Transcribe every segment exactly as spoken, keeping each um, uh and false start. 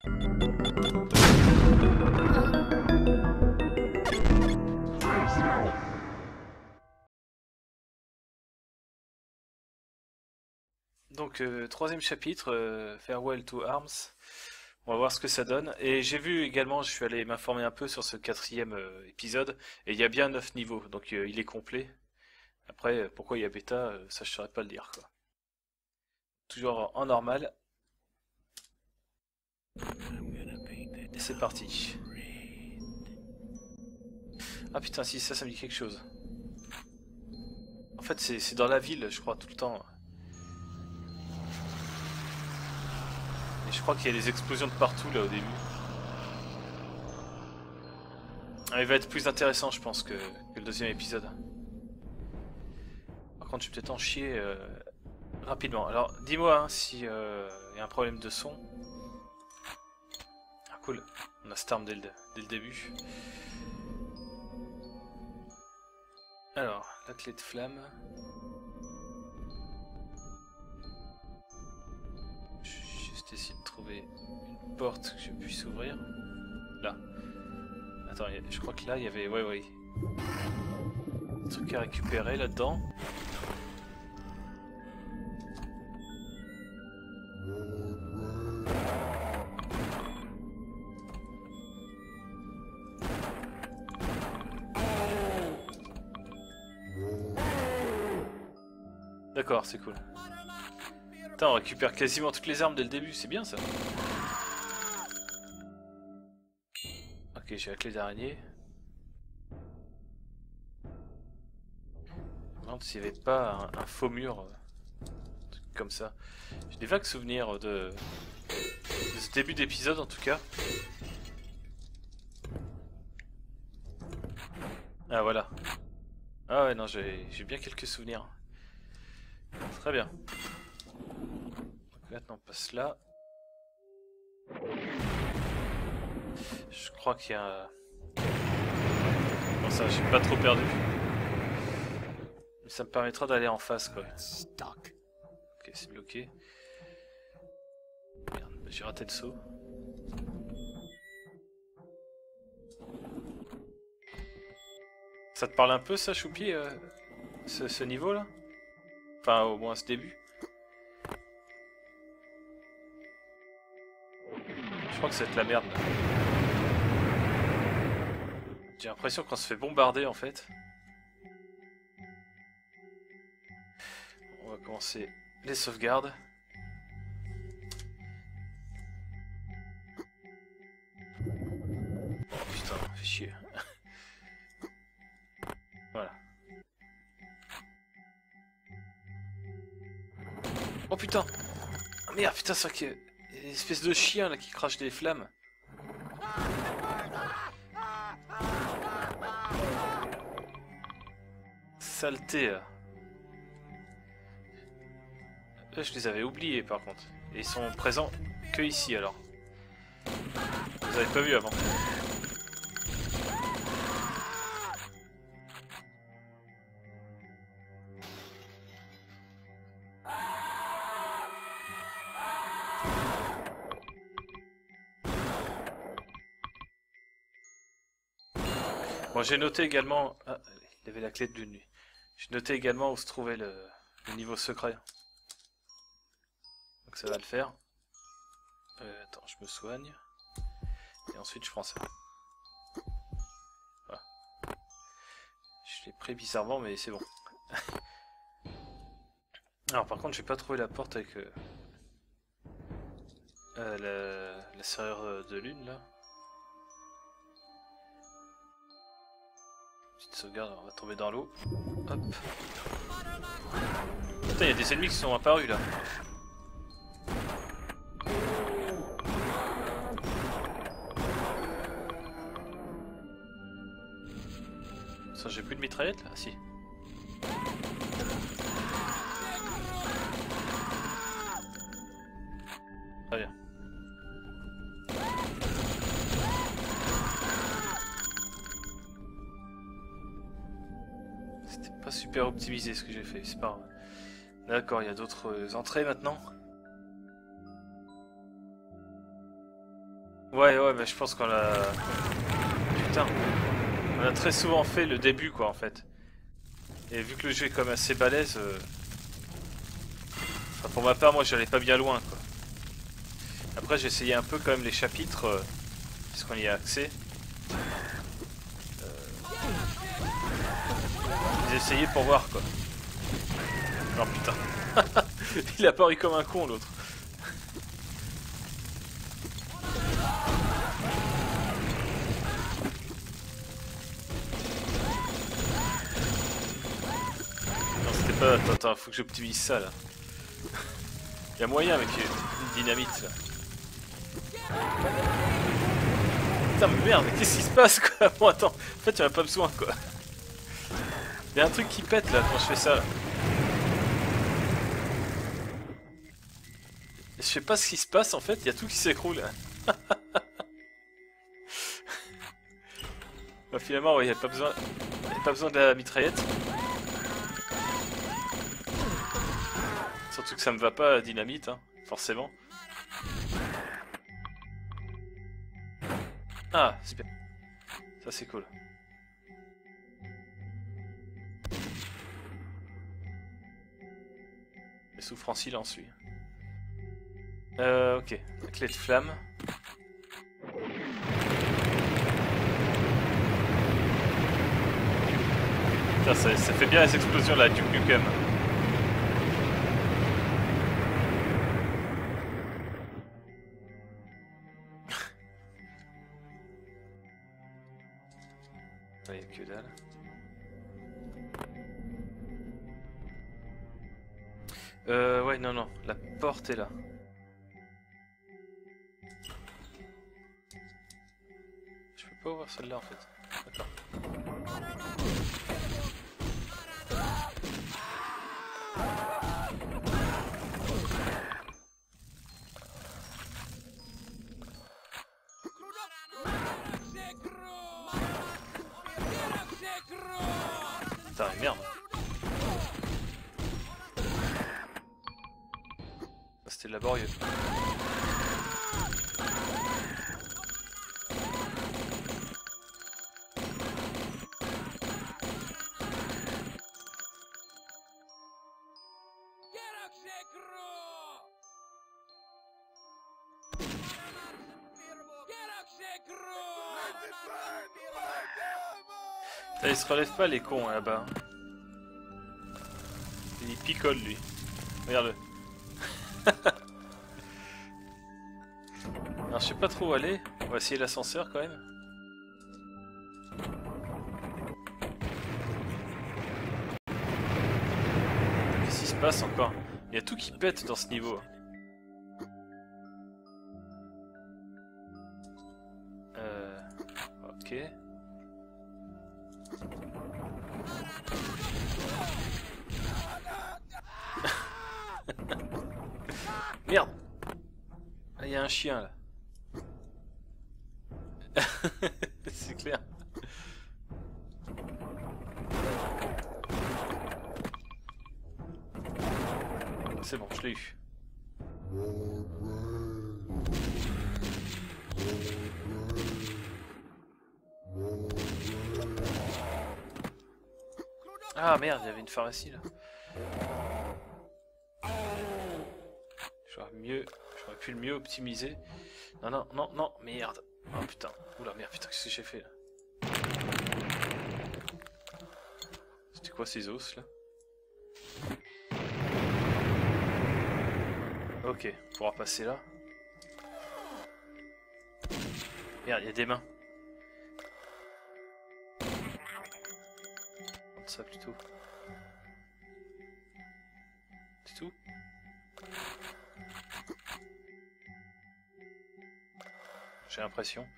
Donc, euh, troisième chapitre, euh, Farewell to Arms. On va voir ce que ça donne. Et j'ai vu également, je suis allé m'informer un peu sur ce quatrième euh, épisode, et il y a bien neuf niveaux, donc euh, il est complet. Après, euh, pourquoi il y a bêta, euh, ça je saurais pas le dire, quoi. Toujours en normal. Et c'est parti. Ah putain, si, ça, ça me dit quelque chose. En fait, c'est dans la ville, je crois, tout le temps. Et je crois qu'il y a des explosions de partout, là, au début. Ah, il va être plus intéressant, je pense, que, que le deuxième épisode. Par contre, je vais peut-être en chier euh, rapidement. Alors, dis-moi hein, si il euh, y a un problème de son. Ah, cool. On a cette arme dès le, dès le début. Alors, la clé de flamme. Je vais juste essayer de trouver une porte que je puisse ouvrir. Là. Attends, je crois que là, il y avait... Ouais, ouais. Des trucs à récupérer là-dedans. D'accord, c'est cool. Putain, on récupère quasiment toutes les armes dès le début, c'est bien ça. Ok, j'ai la clé d'araignée. Je me demande s'il n'y avait pas un, un faux mur, euh, un truc comme ça. J'ai des vagues souvenirs de, de ce début d'épisode en tout cas. Ah voilà. Ah ouais, non, j'ai bien quelques souvenirs. Très bien. Donc maintenant on passe là. Je crois qu'il y a... Bon ça, j'ai pas trop perdu. Mais ça me permettra d'aller en face quoi. Ok, c'est bloqué. Merde, j'ai raté le saut. Ça te parle un peu ça, Choupi, euh, ce, ce niveau là? Enfin, au moins ce début. Je crois que c'est de la merde là. J'ai l'impression qu'on se fait bombarder en fait. On va commencer les sauvegardes. Oh putain, fait chier. Voilà. Oh putain! Ah merde, putain, c'est vrai qu'il y a une espèce de chien là qui crache des flammes. Saleté là. Là, je les avais oubliés par contre. Et ils sont présents que ici alors. Vous avez pas vu avant. Bon, j'ai noté également... Ah, il y avait la clé de lune. J'ai noté également où se trouvait le, le niveau secret. Donc ça va le faire. Euh, attends, je me soigne. Et ensuite je prends ça. Voilà. Je l'ai pris bizarrement, mais c'est bon. Alors par contre, j'ai pas trouvé la porte avec euh, euh, la, la serrure de lune là. Petite sauvegarde, on va tomber dans l'eau. Hop. Putain, il y a des ennemis qui sont apparus là. Ça, j'ai plus de mitraillette là? Ah, si. Très bien. C'était pas super optimisé ce que j'ai fait, c'est pas grave. D'accord, il y a d'autres entrées maintenant. Ouais, ouais, mais je pense qu'on a... Putain. On a très souvent fait le début, quoi, en fait. Et vu que le jeu est quand même assez balèze... Euh... Enfin, pour ma part, moi, j'allais pas bien loin, quoi. Après, j'ai essayé un peu, quand même, les chapitres, euh... puisqu'on y a accès. Euh... J'ai essayé pour voir, quoi. Oh, putain. Il a paru comme un con, l'autre. Non, c'était pas... Attends, attends, faut que j'optimise ça, là. Il y a moyen avec une dynamite, là. Putain, mais merde, mais qu'est-ce qui se passe, quoi? Bon, attends, en fait, il en a pas besoin, quoi. Il y a un truc qui pète, là, quand je fais ça, là. Je sais pas ce qui se passe, en fait, il y a tout qui s'écroule. Bah, finalement, ouais, il n'y a pas besoin... y a pas besoin de la mitraillette. Surtout que ça me va pas, la dynamite, hein, forcément. Ah, super. Ça, c'est cool. Il souffre en silence, lui. Euh, ok. La clé de flamme. Putain, ça, ça fait bien les explosions, là, Duke Nukem. Ouais, que dalle. Euh, ouais, non, non. La porte est là. Je peux pas ouvrir celle-là, en fait. D'accord. Putain, mais merde. C'était laborieux. Ça, il se relève pas les cons là-bas. Il picole lui. Regarde-le. Alors je sais pas trop où aller. On va essayer l'ascenseur quand même. Qu'est-ce qui se passe encore? Il y a tout qui pète dans ce niveau. Euh... Ok. Merde! Il y a un chien là. C'est clair. C'est bon, je l'ai eu. Ah merde, il y avait une pharmacie là. J'aurais mieux, j'aurais pu le mieux optimiser. Non, non, non, non, merde. Oh putain, oula merde, putain, qu'est-ce que j'ai fait là? C'était quoi ces os là? Ok, on pourra passer là. Merde, il y a des mains. Ça plutôt. C'est tout? J'ai l'impression.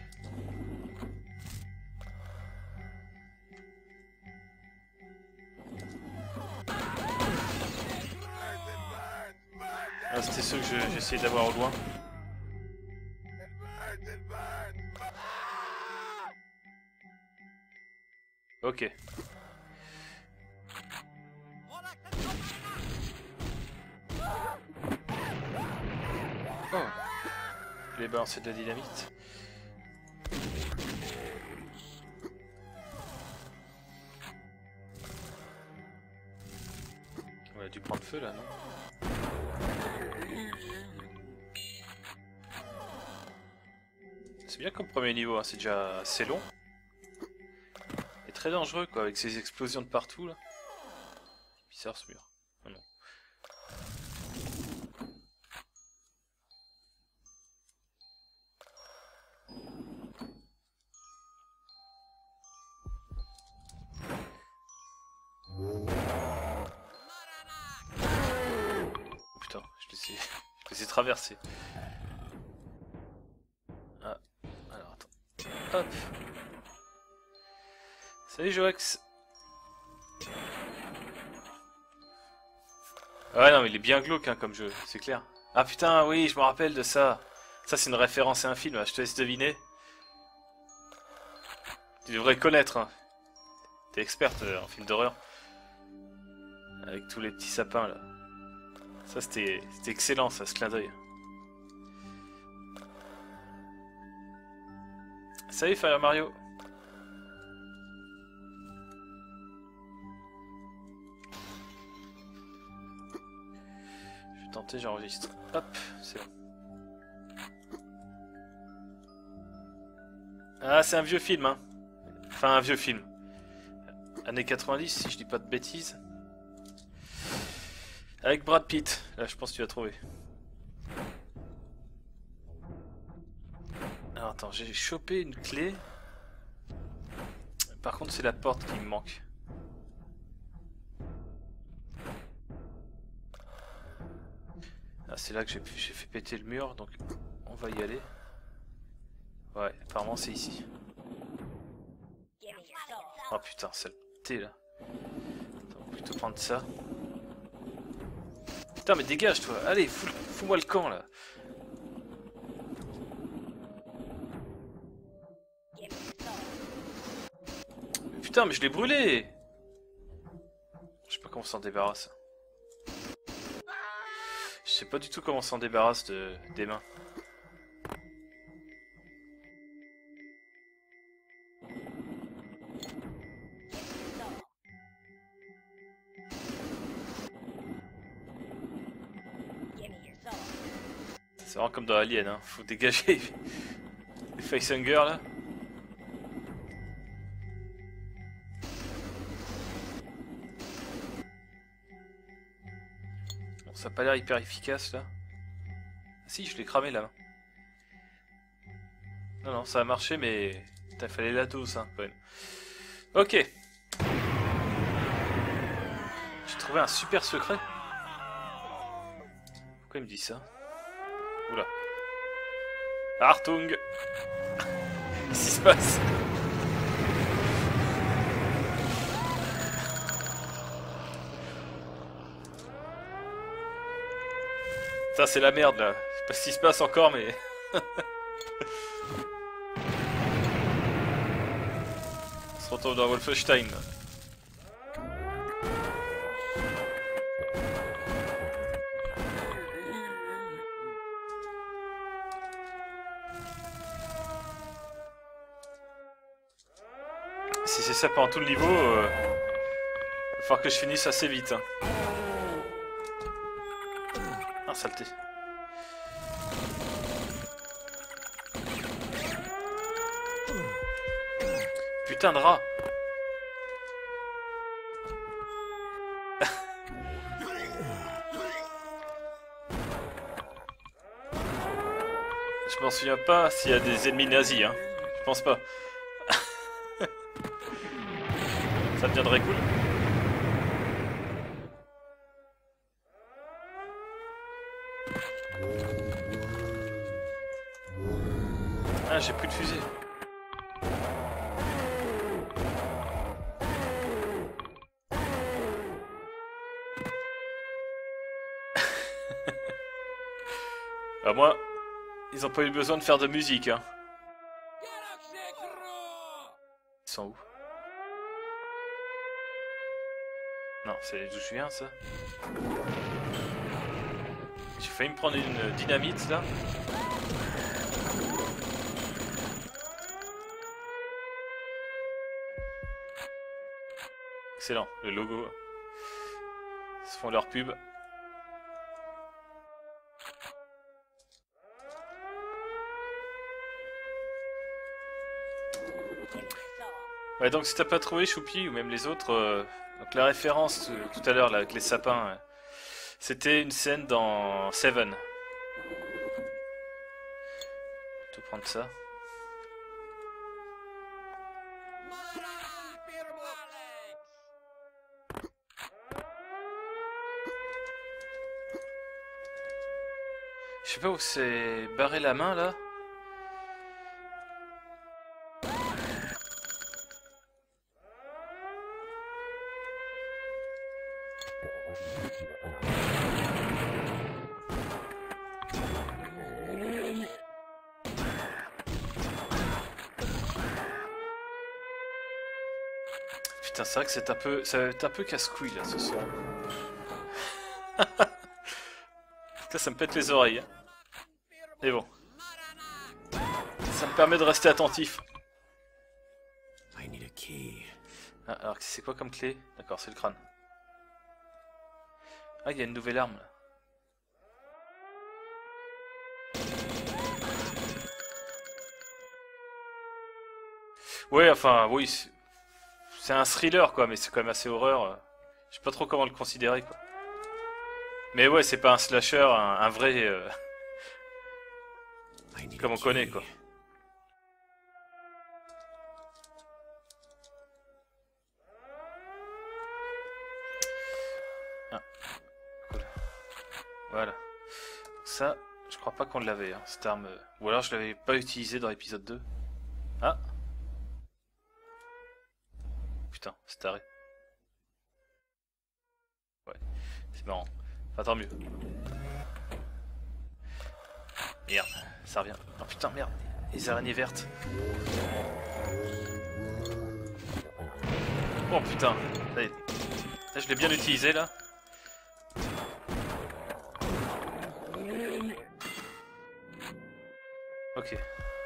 Ah, c'était ceux que j'essayais d'avoir au loin. Ok. Oh. Je voulais balancer de la dynamite. On a dû prendre feu là, non? C'est bien comme premier niveau, hein. C'est déjà assez long. Et très dangereux quoi, avec ces explosions de partout là. Bizarre ce mur. Oh non. Oh putain, je les ai, je les ai traversés. Ah, alors attends. Hop. Salut Joax. Ouais non mais il est bien glauque hein, comme jeu, c'est clair. Ah putain oui je me rappelle de ça. Ça c'est une référence à un film, je te laisse deviner. Tu devrais connaître. Hein. T'es experte euh, en film d'horreur. Avec tous les petits sapins là. Ça c'était excellent ça, ce clin d'œil. Salut Fire Mario. Je vais tenter, j'enregistre. Hop, c'est bon. Ah c'est un vieux film hein. Enfin un vieux film. Années quatre-vingt-dix si je dis pas de bêtises. Avec Brad Pitt. Là je pense que tu vas trouver. Alors attends, j'ai chopé une clé. Par contre c'est la porte qui me manque. Ah c'est là que j'ai fait péter le mur, donc on va y aller. Ouais, apparemment c'est ici. Oh putain, saleté là. Attends, on va plutôt prendre ça. Putain mais dégage toi, allez, fous-moi le camp là. Putain mais je l'ai brûlé. Je sais pas comment on s'en débarrasse. Je sais pas du tout comment on s'en débarrasse de, des mains. C'est vraiment comme dans Alien, hein. Faut dégager les facehungers là. Bon, ça a pas l'air hyper efficace là. Ah, si, je l'ai cramé là. Non, non, ça a marché, mais il fallait la dose, hein, quand même. Ok. J'ai trouvé un super secret. Pourquoi il me dit ça? Oula. Artung. Qu'est-ce qui se passe? Ça c'est la merde là. Je sais pas ce qui se passe encore mais... On se retrouve dans Wolfenstein. Si c'est ça pendant tout le niveau, euh, il va falloir que je finisse assez vite. Hein. Ah, saleté. Putain de rat. Je m'en souviens pas s'il y a des ennemis nazis, hein. Je pense pas. Ça deviendrait cool. Ah, j'ai plus de fusée. Bah moi, ils ont pas eu besoin de faire de musique, hein. Ils sont où? Non, c'est d'où je viens, ça. J'ai failli me prendre une dynamite, là. excellent, le logo. Ils se font leur pub. Ouais, donc si t'as pas trouvé Choupi ou même les autres, euh, donc la référence euh, tout à l'heure là avec les sapins, euh, c'était une scène dans Seven. Je vais prendre ça. Je sais pas où c'est barré la main là. Putain, c'est vrai que c'est un peu, ça va être un peu casse-couille là ce soir. Putain, ça me pète les oreilles. Hein. Mais bon, ça me permet de rester attentif. Ah, alors c'est quoi comme clé? D'accord, c'est le crâne. Ah, il y a une nouvelle arme là. Ouais, enfin, oui, c'est un thriller quoi, mais c'est quand même assez horreur. Je sais pas trop comment le considérer quoi. Mais ouais, c'est pas un slasher, un, un vrai... Euh, comme on connaît quoi. Ah, cool. Voilà. Ça, je crois pas qu'on l'avait, hein, cette arme. Ou alors je l'avais pas utilisée dans l'épisode deux. Ah. Putain, c'est taré. Ouais, c'est marrant. Enfin, tant mieux. Merde, ça revient. Oh putain, merde. Les araignées vertes. Oh putain. Là, là je l'ai bien utilisé là. Ok.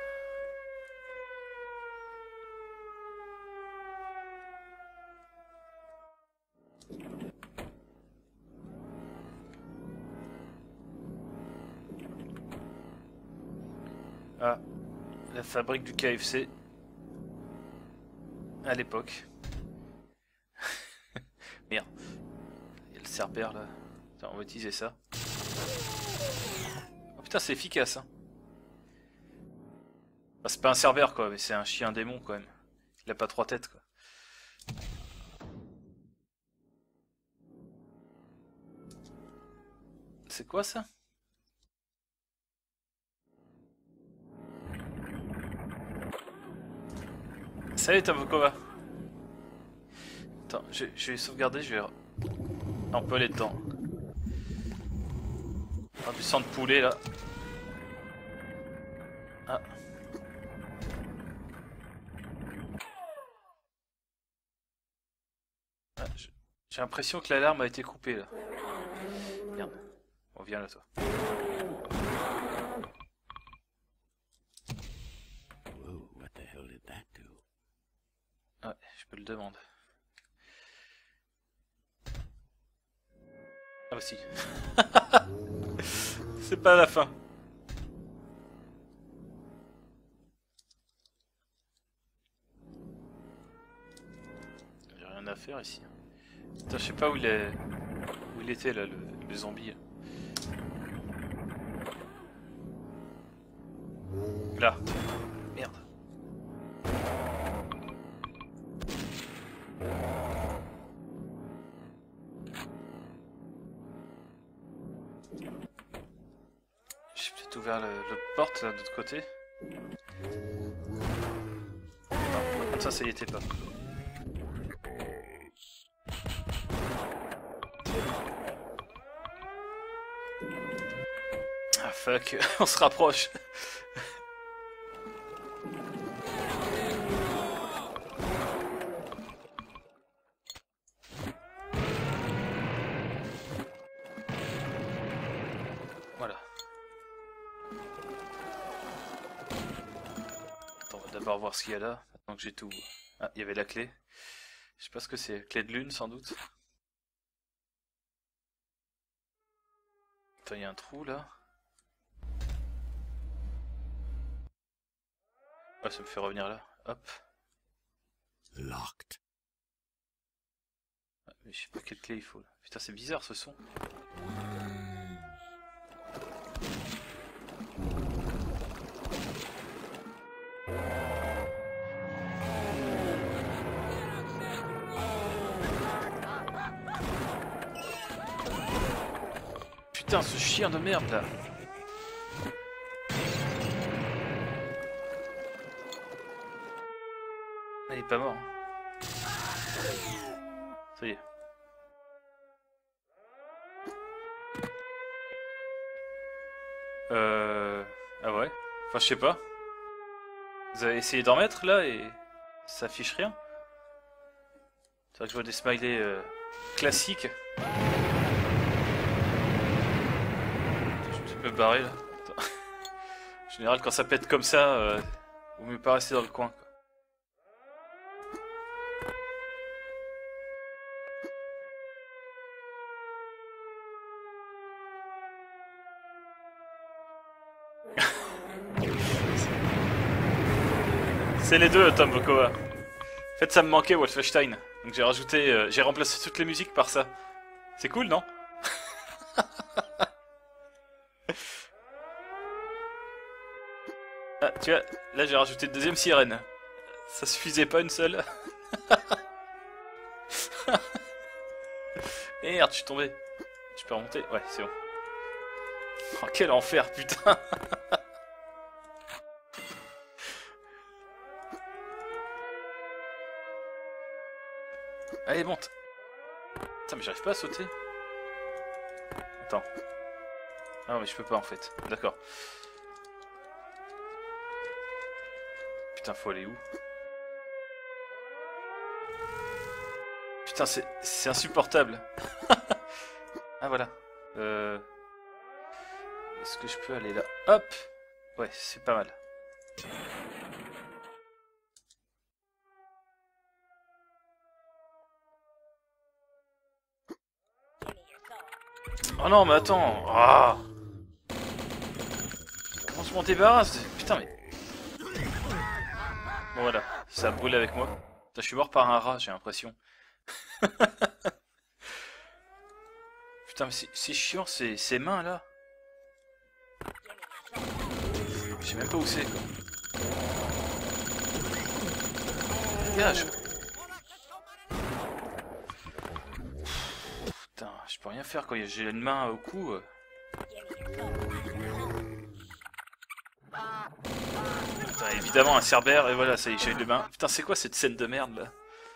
Ah, la fabrique du K F C. À l'époque. Merde. Il y a le cerbère là. Attends, on va utiliser ça. Oh putain, c'est efficace hein. Bah, c'est pas un cerbère quoi, mais c'est un chien démon quand même. Il a pas trois têtes quoi. C'est quoi ça? Salut Tamokova. Attends, je, je vais sauvegarder, je vais... Ah, on peut aller dedans. Ah, du sang de poulet là. Ah. Ah, j'ai l'impression que l'alarme a été coupée là. Merde. On vient là toi. Ouais, je peux le demander. Ah bah si. C'est pas la fin. J'ai rien à faire ici. Putain, je sais pas où il est. Où il était là, le, le zombie. Là. Merde. J'ai peut-être ouvert l'autre porte là de l'autre côté. Non, comme ça, ça y était pas. Ah fuck, on se rapproche. Voilà. Attends, on va d'abord voir ce qu'il y a là, maintenant que j'ai tout. Ah, il y avait la clé. Je sais pas ce que c'est. Clé de lune sans doute. Attends, il y a un trou là. Ah, ça me fait revenir là. Hop. Locked. Ah, mais je sais pas quelle clé il faut là. Putain, c'est bizarre ce son. Putain, ce chien de merde là. Ah, il est pas mort. Ça y est. Euh... Ah ouais. Enfin, je sais pas. Vous avez essayé d'en mettre là et ça affiche rien. C'est vrai que je vois des smileys euh, classiques. Je peux me barrer là. Attends. En général, quand ça pète comme ça, euh, vaut mieux pas rester dans le coin, quoi. C'est les deux, Tom Bokoa. En fait, ça me manquait Wolfenstein, donc j'ai rajouté, euh, j'ai remplacé toutes les musiques par ça. C'est cool, non? Ah, tu vois, là j'ai rajouté une deuxième sirène. Ça suffisait pas une seule. Merde, je suis tombé. Je peux remonter? Ouais, c'est bon. Oh, quel enfer, putain. Allez, monte. Putain, mais j'arrive pas à sauter. Attends. Ah non, mais je peux pas en fait. D'accord. Putain, faut aller où? Putain, c'est c'est insupportable. Ah voilà. Euh... Est-ce que je peux aller là? Hop. Ouais, c'est pas mal. Oh non, mais attends. Ah. Comment je m'en débarrasse? Putain, mais... Bon voilà, ça a brûlé avec moi. Putain, je suis mort par un rat, j'ai l'impression. Putain, mais c'est chiant ces, ces mains là. Je sais même pas où c'est quoi. Dégage. Putain, je peux rien faire quand j'ai une main au cou. Putain, évidemment un cerbère et voilà, ça y est, j'ai eu les mains. Putain, c'est quoi cette scène de merde là?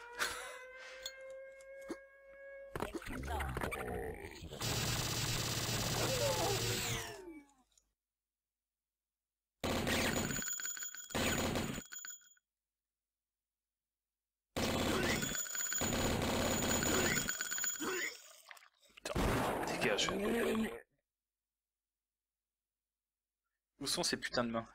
Dégage. Où sont ces putains de mains?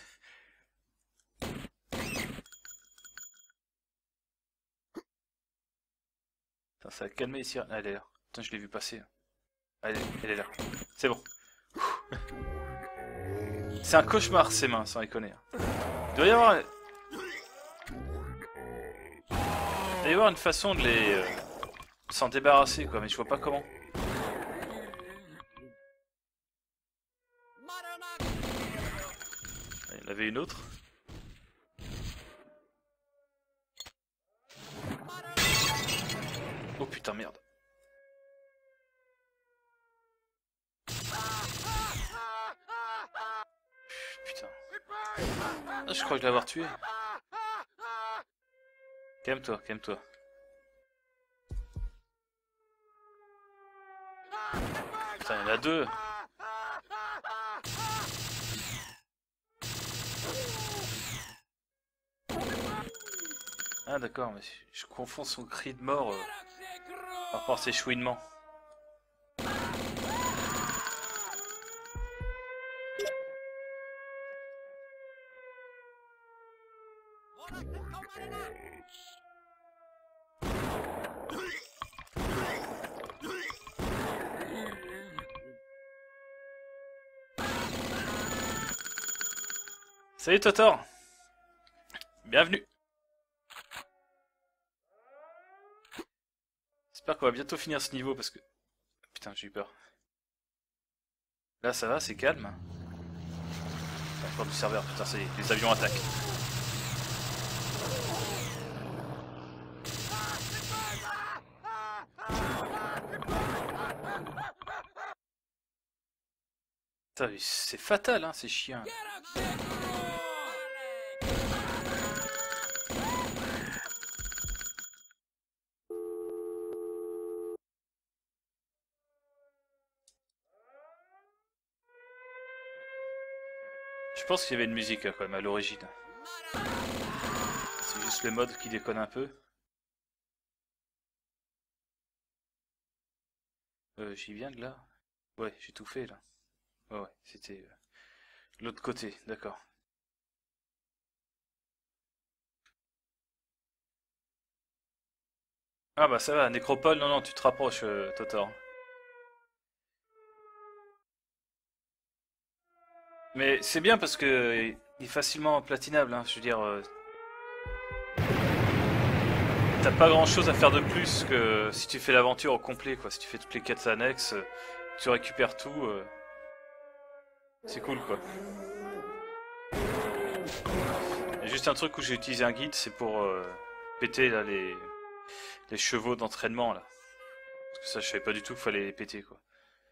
Putain, ça a calmé ici. Ah, elle est là. Putain, je l'ai vu passer. Elle est, elle est là. C'est bon. C'est un cauchemar ces mains, sans déconner. Il doit y avoir... Il doit y avoir une façon de les... Euh, s'en débarrasser quoi, mais je vois pas comment. Il y en avait une autre. Oh putain, merde. Putain. Ah, je crois que je vais l'avoir tué. Calme-toi, calme-toi. Putain, il y en a deux. Ah d'accord, mais je confonds son cri de mort euh, par rapport à ses chouinements. Salut Totor. Bienvenue. J'espère qu'on va bientôt finir ce niveau parce que... Putain, j'ai eu peur. Là, ça va, c'est calme. Encore du serveur, putain, ça y est, les avions attaquent. Putain, c'est fatal, hein, ces chiens. Je pense qu'il y avait une musique quand même à l'origine. C'est juste le mode qui déconne un peu. Euh, j'y viens de là? Ouais, j'ai tout fait là. Ouais, ouais, c'était euh, l'autre côté, d'accord. Ah bah ça va, Nécropole, non, non, tu te rapproches, euh, Totor. Mais c'est bien parce que euh, il est facilement platinable, hein, je veux dire... euh, T'as pas grand chose à faire de plus que si tu fais l'aventure au complet, quoi. Si tu fais toutes les quêtes annexes, euh, tu récupères tout, euh, c'est cool, quoi. Il y a juste un truc où j'ai utilisé un guide, c'est pour euh, péter là, les, les chevaux d'entraînement, là. Parce que ça, je savais pas du tout qu'il fallait les péter, quoi.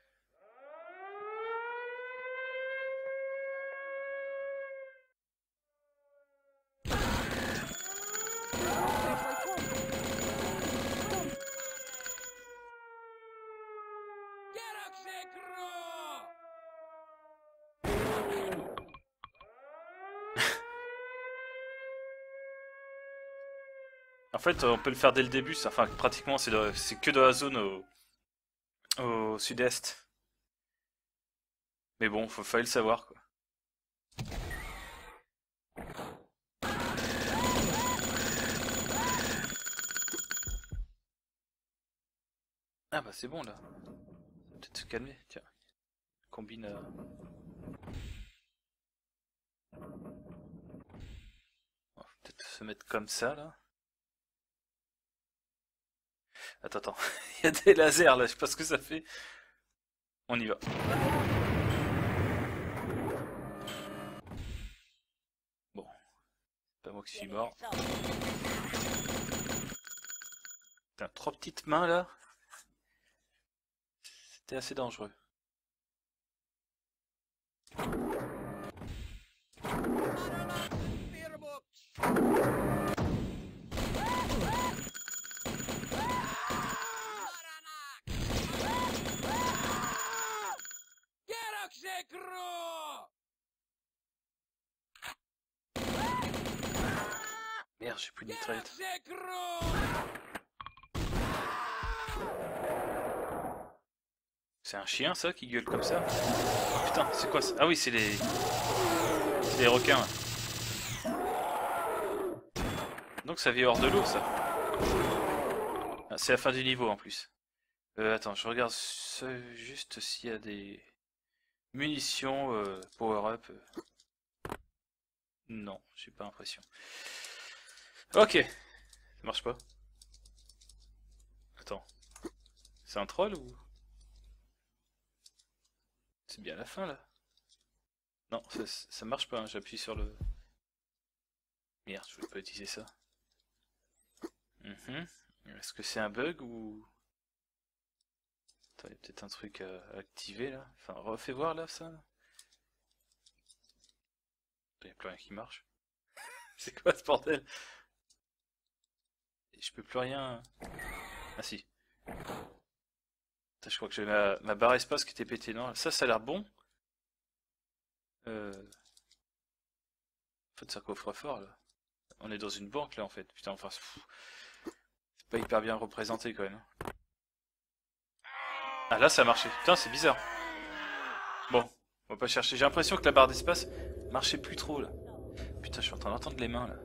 En fait, on peut le faire dès le début, ça. Enfin, pratiquement, c'est de- c'est que dans la zone au, au sud-est. Mais bon, faut, fallait le savoir, quoi. Ah bah c'est bon, là. Peut-être se calmer, tiens. Combine... euh, on va peut-être se mettre comme ça, là. Attends, attends. Il y a des lasers, là, je sais pas ce que ça fait. On y va. Bon, pas moi qui suis mort. Putain, trois petites mains, là. C'était assez dangereux. Merde, j'ai plus de mitraillette. C'est un chien, ça, qui gueule comme ça? Oh, putain, c'est quoi ça? Ah oui, c'est les... C'est les requins. Là. Donc ça vit hors de l'eau, ça. Ah, c'est la fin du niveau, en plus. Euh, attends, je regarde ce- juste s'il y a des... Munitions, euh, power-up. euh. Non, j'ai pas l'impression. Ok, ça marche pas. Attends, c'est un troll ou... C'est bien la fin là. Non, ça, ça marche pas, hein. J'appuie sur le... Merde, je voulais pas utiliser ça. Mhm. Est-ce que c'est un bug ou... Attends, il y a peut-être un truc à activer là. Enfin, refais voir là ça. Il n'y a plus rien qui marche. C'est quoi ce bordel? Je peux plus rien... Ah si. Putain, je crois que j'ai ma, ma barre espace qui était pétée. Non, ça, ça a l'air bon. Euh... En fait, ça coffre fort là. On est dans une banque là en fait. Putain, enfin, c'est pas hyper bien représenté quand même. Ah là, ça a marché. Putain, c'est bizarre. Bon, on va pas chercher. J'ai l'impression que la barre d'espace marchait plus trop là. Putain, je suis en train d'entendre les mains là.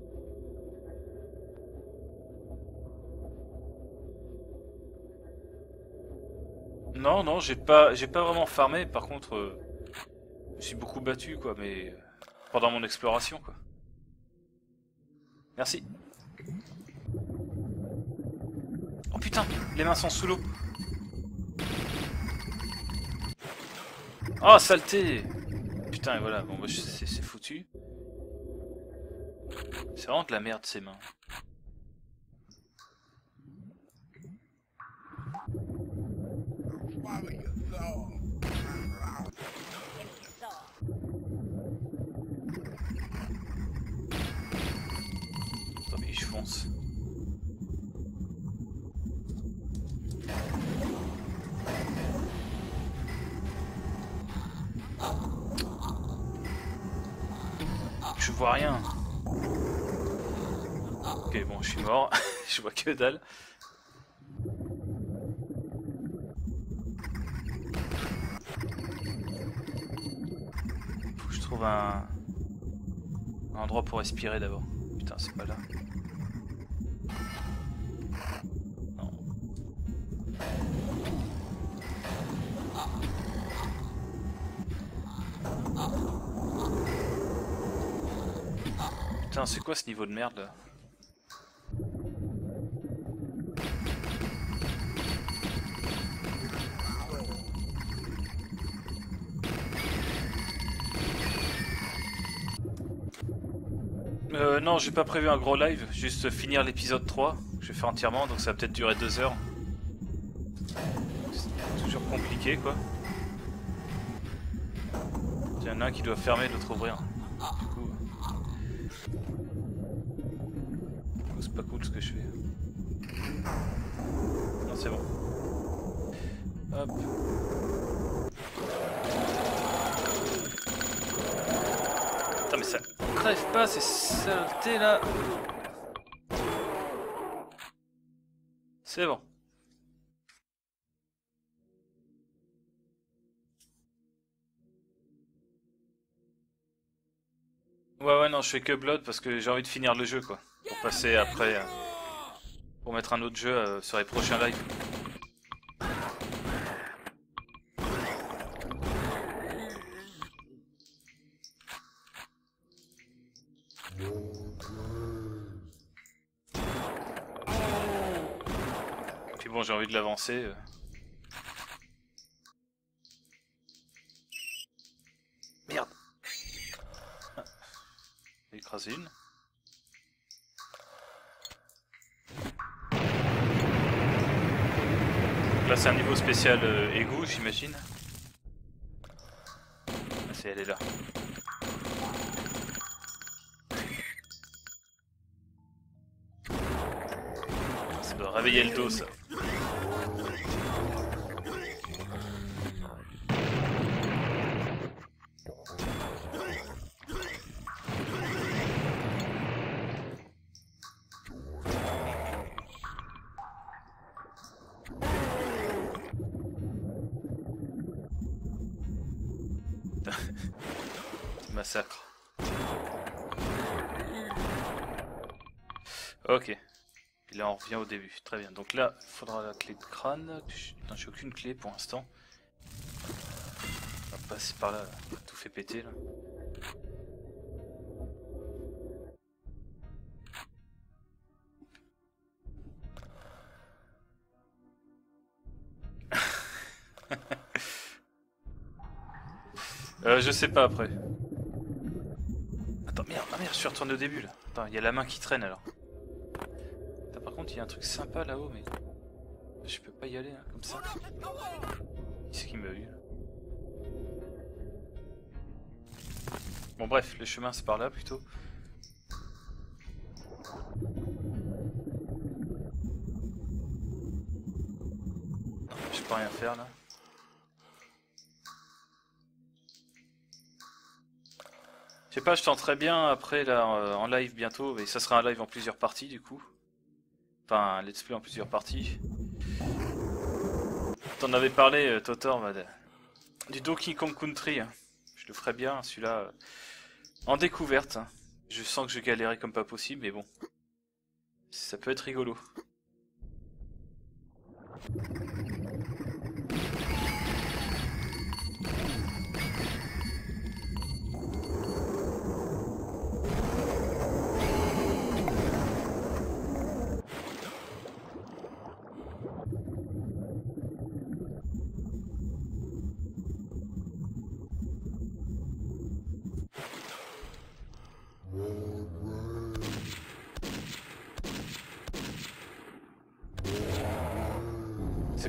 Non, non, j'ai pas, j'ai pas vraiment farmé. Par contre, euh, je me suis beaucoup battu quoi, mais pendant mon exploration quoi. Merci. Oh putain, les mains sont sous l'eau. Oh saleté. Putain et voilà, bon bah, c'est foutu. C'est vraiment de la merde ces mains. Attends mais je fonce. Je vois rien. Ok bon je suis mort, je vois que dalle. Faut que je trouve un, un endroit pour respirer d'abord. Putain c'est pas là. Non. Putain c'est quoi ce niveau de merde là? Euh, non, j'ai pas prévu un gros live, juste finir l'épisode trois, je vais faire entièrement, donc ça va peut-être durer deux heures. C'est toujours compliqué quoi. Il y en a un qui doit fermer, l'autre ouvrir. Du coup, c'est pas cool ce que je fais. Non, c'est bon. Hop. Putain, mais ça crève pas ces saletés là. C'est bon. Ouais ouais non je fais que Blood parce que j'ai envie de finir le jeu quoi. Pour passer après... Euh, pour mettre un autre jeu euh, sur les prochains lives. Puis bon j'ai envie de l'avancer. Euh. Merde. Ah. J'ai écrasé une. Là c'est un niveau spécial euh, égout j'imagine. Ah, c'est elle est là. Ça doit réveiller le dos ça. Massacre. Ok. Et là on revient au début. Très bien. Donc là, il faudra la clé de crâne. Non, j'ai aucune clé pour l'instant. On va passer par là. On a tout fait péter là. euh, je sais pas après. Attends, merde, ah merde, je suis retourné au début là. Attends, il y a la main qui traîne alors. Attends, par contre, il y a un truc sympa là-haut, mais je peux pas y aller hein, comme ça. Qui c'est qui m'a vu là? Bon, bref, le chemin c'est par là plutôt. Non, je peux rien faire là. Je sais pas, je tenterai bien après là en live bientôt, mais ça sera un live en plusieurs parties du coup. Enfin, un let's play en plusieurs parties. T'en avais parlé, Totor, bah, du Donkey Kong Country. Je le ferai bien, celui-là, euh, en découverte. Je sens que je galérais comme pas possible, mais bon. Ça peut être rigolo.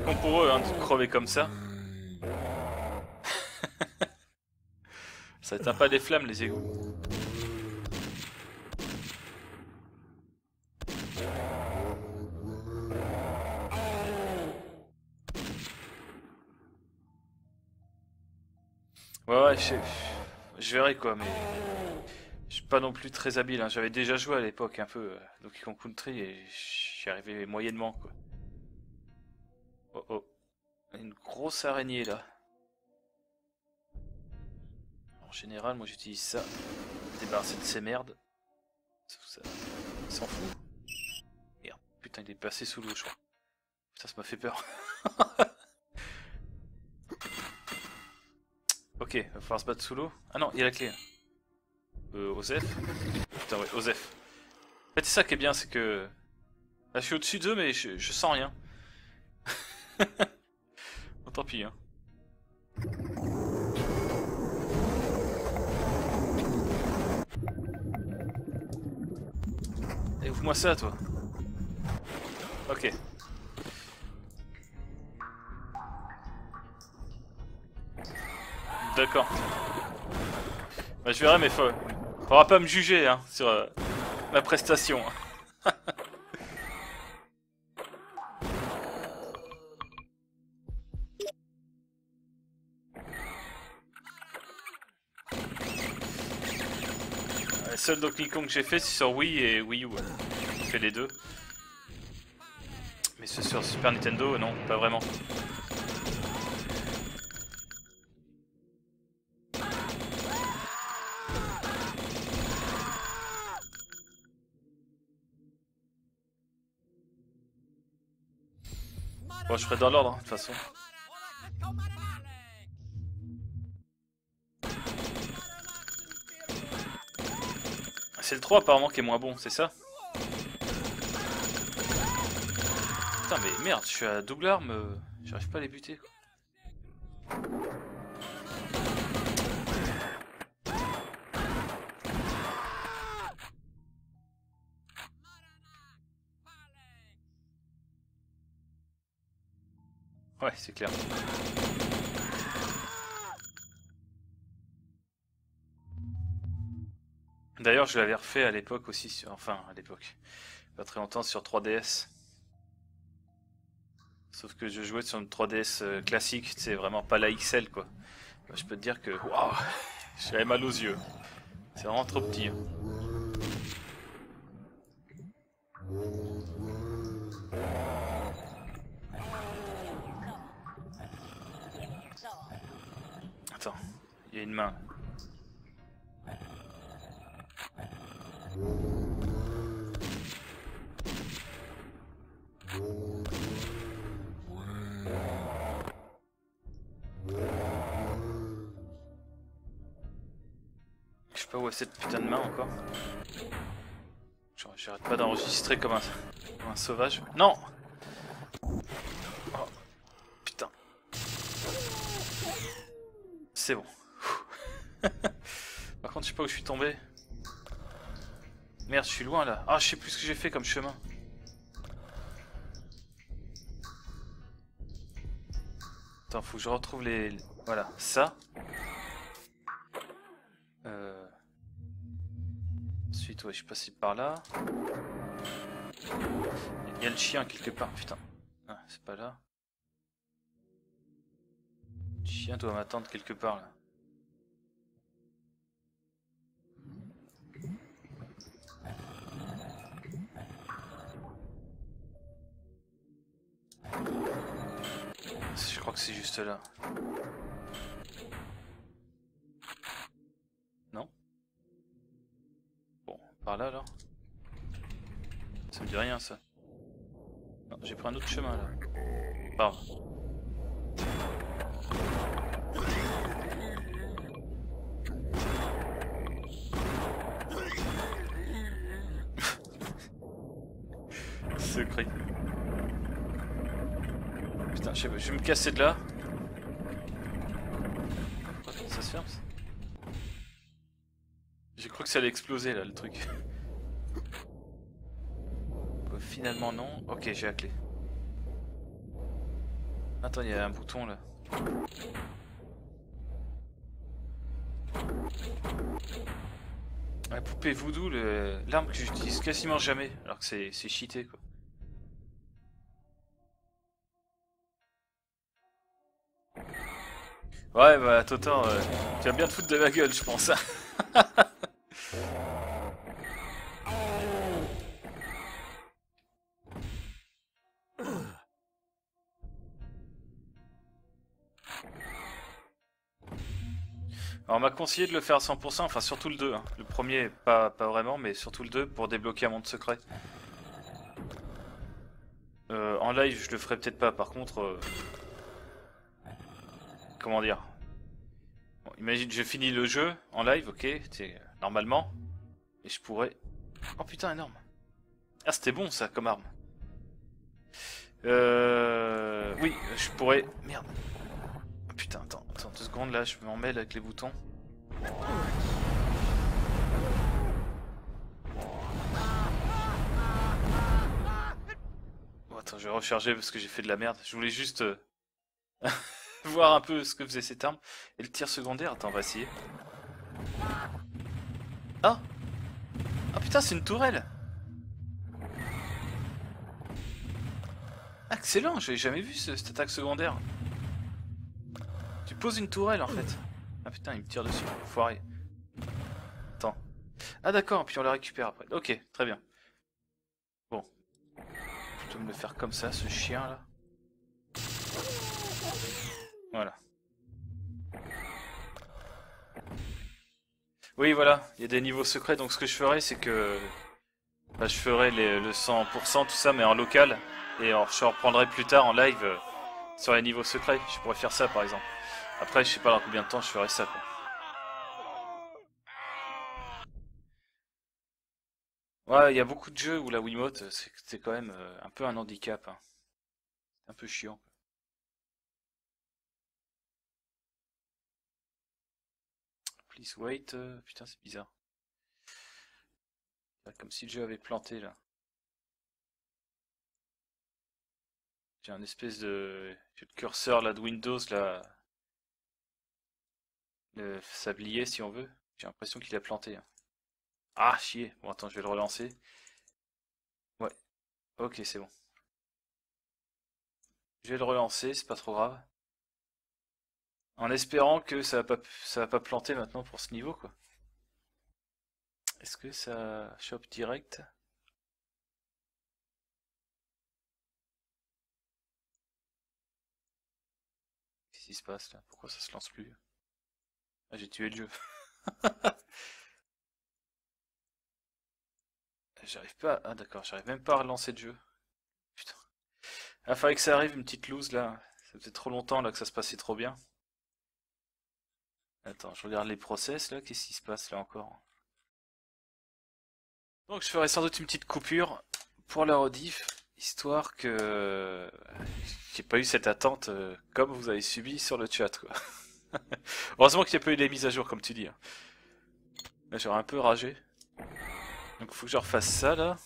con pour eux hein, de crever comme ça. Ça éteint pas les flammes les égouts. Ouais ouais je, je verrai quoi mais je suis pas non plus très habile hein. J'avais déjà joué à l'époque un peu euh, Donkey Kong Country et j'y arrivais moyennement quoi. Oh oh, une grosse araignée là. En général moi j'utilise ça, débarrasser de ces merdes. Ça, il s'en fout. Merde, putain il est passé sous l'eau je crois. Putain ça m'a fait peur. Ok, va falloir se battre sous l'eau. Ah non, il y a la clé. Euh, Osef. Putain, ouais, Osef. En fait, c'est ça qui est bien, c'est que... Là, je suis au-dessus d'eux, mais je, je sens rien. Bon, tant pis, hein. Et ouvre-moi ça, toi. Ok. D'accord. Bah, je verrai, mais faut... faudra pas me juger hein, sur euh, ma prestation. Le seul Donkey Kong que j'ai fait, c'est sur Wii et Wii U. J'ai fait les deux. Mais ceux sur Super Nintendo, non, pas vraiment. Bon, je ferai dans l'ordre, hein, de toute façon. C'est le trois apparemment qui est moins bon, c'est ça? Putain mais merde, je suis à double arme, euh, j'arrive pas à les buter quoi. Ouais, c'est clair. D'ailleurs, je l'avais refait à l'époque aussi, sur... enfin à l'époque, pas très longtemps sur trois D S. Sauf que je jouais sur une trois D S euh, classique, c'est vraiment pas la X L quoi. Bah, je peux te dire que waouh, j'avais mal aux yeux. C'est vraiment trop petit. Hein. Attends, il y a une main. Je sais pas où est cette putain de main encore. J'arrête pas d'enregistrer comme un, comme un sauvage. Non! Oh, putain. C'est bon. Par contre, je sais pas où je suis tombé. Merde, je suis loin là. Ah, je sais plus ce que j'ai fait comme chemin. Attends, faut que je retrouve les... Voilà, ça. Euh... Ensuite, ouais, je suis passé par là. Il y a le chien quelque part, putain. Ah, c'est pas là. Le chien doit m'attendre quelque part là. Je crois que c'est juste là. Non? Bon, par là alors? Ça me dit rien ça. Non, j'ai pris un autre chemin là. Pardon. Secret. Putain, je sais pas, je vais me casser de là. Ça se ferme ça? J'ai cru que ça allait exploser là le truc. Finalement non. Ok, j'ai la clé. Attends, il y a un bouton là. La poupée voodoo, l'arme que j'utilise quasiment jamais, alors que c'est cheaté quoi. Ouais bah Totin, euh, tu vas bien te foutre de ma gueule je pense. Alors on m'a conseillé de le faire à cent pour cent, enfin surtout le deux, hein. Le premier pas, pas vraiment, mais surtout le deux pour débloquer un monde secret. Euh, en live je le ferai peut-être pas, par contre... Euh... Comment dire, bon, imagine je finis le jeu en live, ok, normalement, et je pourrais... Oh putain énorme. Ah c'était bon ça comme arme. Euh... Oui, je pourrais... Merde. Putain, attends, attends deux secondes là, je m'en mêle avec les boutons. Bon, attends, je vais recharger parce que j'ai fait de la merde. Je voulais juste euh... voir un peu ce que faisait cette arme. Et le tir secondaire, attends, on va essayer. Ah Ah putain, c'est une tourelle. Excellent, j'avais jamais vu ce, cette attaque secondaire. Tu poses une tourelle en fait. Ah putain, il me tire dessus, foiré. Attends. Ah d'accord, puis on la récupère après. Ok, très bien. Bon. Je dois me le faire comme ça, ce chien là. Voilà. Oui voilà, il y a des niveaux secrets, donc ce que je ferai c'est que... Bah, je ferai les, le cent pour cent tout ça mais en local. Et alors, je reprendrai plus tard en live euh, sur les niveaux secrets. Je pourrais faire ça par exemple. Après, je sais pas dans combien de temps je ferai ça quoi. Ouais, il y a beaucoup de jeux où la Wiimote, c'est quand même euh, un peu un handicap. Hein. C'est un peu chiant. Please wait. Euh, putain, c'est bizarre. C'est comme si le jeu avait planté là. J'ai un espèce de... J'ai le curseur là de Windows là. Le sablier si on veut. J'ai l'impression qu'il a planté. Hein. Ah chier. Bon attends, je vais le relancer. Ouais. Ok, c'est bon. Je vais le relancer, c'est pas trop grave. En espérant que ça va pas, ça va pas planter maintenant pour ce niveau quoi. Est-ce que ça chope direct? Qu'est-ce qui se passe là? Pourquoi ça se lance plus? Ah, j'ai tué le jeu. J'arrive pas... Ah d'accord, j'arrive même pas à relancer le jeu. Putain. Ah, fallait que ça arrive, une petite loose là. Ça faisait trop longtemps là que ça se passait trop bien. Attends, je regarde les process là, qu'est-ce qui se passe là encore? Donc je ferai sans doute une petite coupure pour la rediff, histoire que j'ai pas eu cette attente euh, comme vous avez subi sur le chat quoi. Heureusement qu'il n'y a pas eu les mises à jour comme tu dis. Hein. Là j'aurais un peu ragé. Donc faut que je refasse ça là.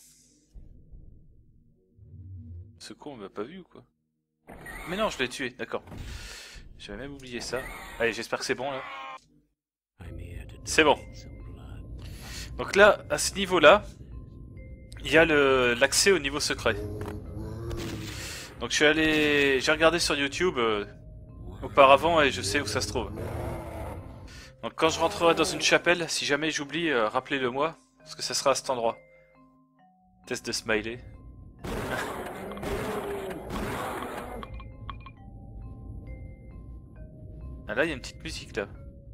Ce con on m'a pas vu ou quoi? Mais non je l'ai tué, d'accord. J'avais même oublié ça. Allez j'espère que c'est bon là. C'est bon. Donc là, à ce niveau-là, il y a l'accès au niveau secret. Donc je suis allé, j'ai regardé sur YouTube euh, auparavant et je sais où ça se trouve. Donc quand je rentrerai dans une chapelle, si jamais j'oublie, euh, rappelez-le moi, parce que ça sera à cet endroit. Test de smiley. Ah là, il y a une petite musique là.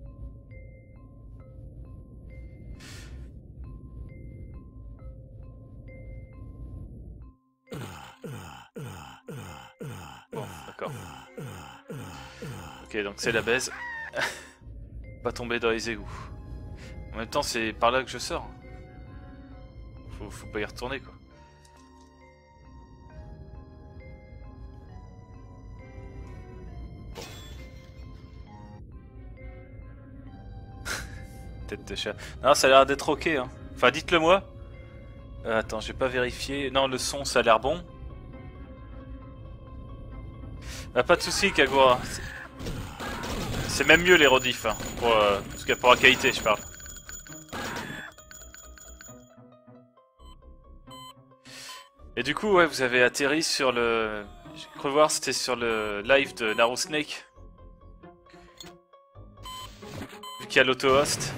Bon, d'accord. Ok, donc c'est la baise. Pas tomber dans les égouts. En même temps, c'est par là que je sors. Faut, faut pas y retourner, quoi. Bon. Tête de chat. Non, ça a l'air d'être ok, hein. Enfin, dites-le moi. Euh, attends, j'ai pas vérifié. Non, le son, ça a l'air bon. Ah, pas de soucis, Kagura. C'est même mieux les rediffs, hein, pour, euh, en tout cas pour la qualité, je parle. Et du coup, ouais, vous avez atterri sur le... J'ai cru voir, c'était sur le live de Naru Snake. Vu qu'il y a l'auto-host.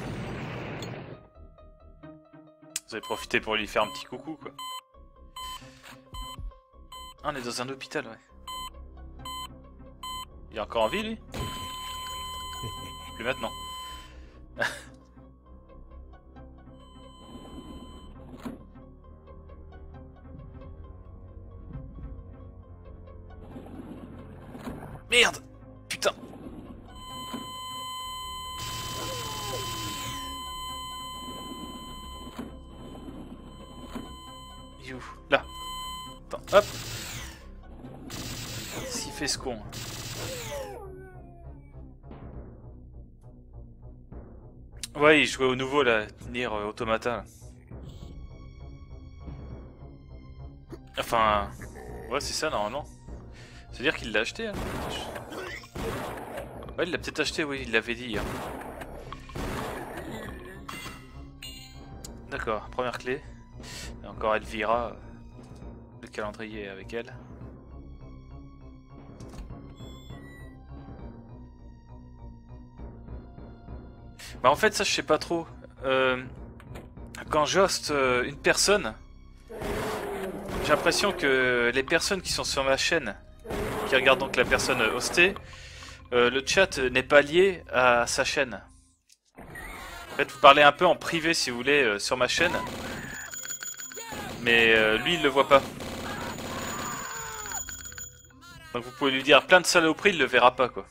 Vous avez profité pour lui faire un petit coucou, quoi. Ah, on est dans un hôpital, ouais. Il est encore en vie, lui? Plus maintenant. Merde! Putain! Il est où? Là! Attends, hop! S'il fait ce con. Ouais, il jouait au nouveau là, Nier euh, Automata. Là. Enfin, ouais, c'est ça normalement. C'est-à-dire qu'il l'a acheté. Hein. Ouais, il l'a peut-être acheté, oui, il l'avait dit. Hein. D'accord, première clé. Et encore Elvira, le calendrier avec elle. Bah en fait ça je sais pas trop. Euh, quand j'hoste euh, une personne, j'ai l'impression que les personnes qui sont sur ma chaîne, qui regardent donc la personne hostée, euh, le chat n'est pas lié à sa chaîne. En fait vous parlez un peu en privé si vous voulez euh, sur ma chaîne, mais euh, lui il le voit pas. Donc vous pouvez lui dire plein de saloperies, il le verra pas quoi.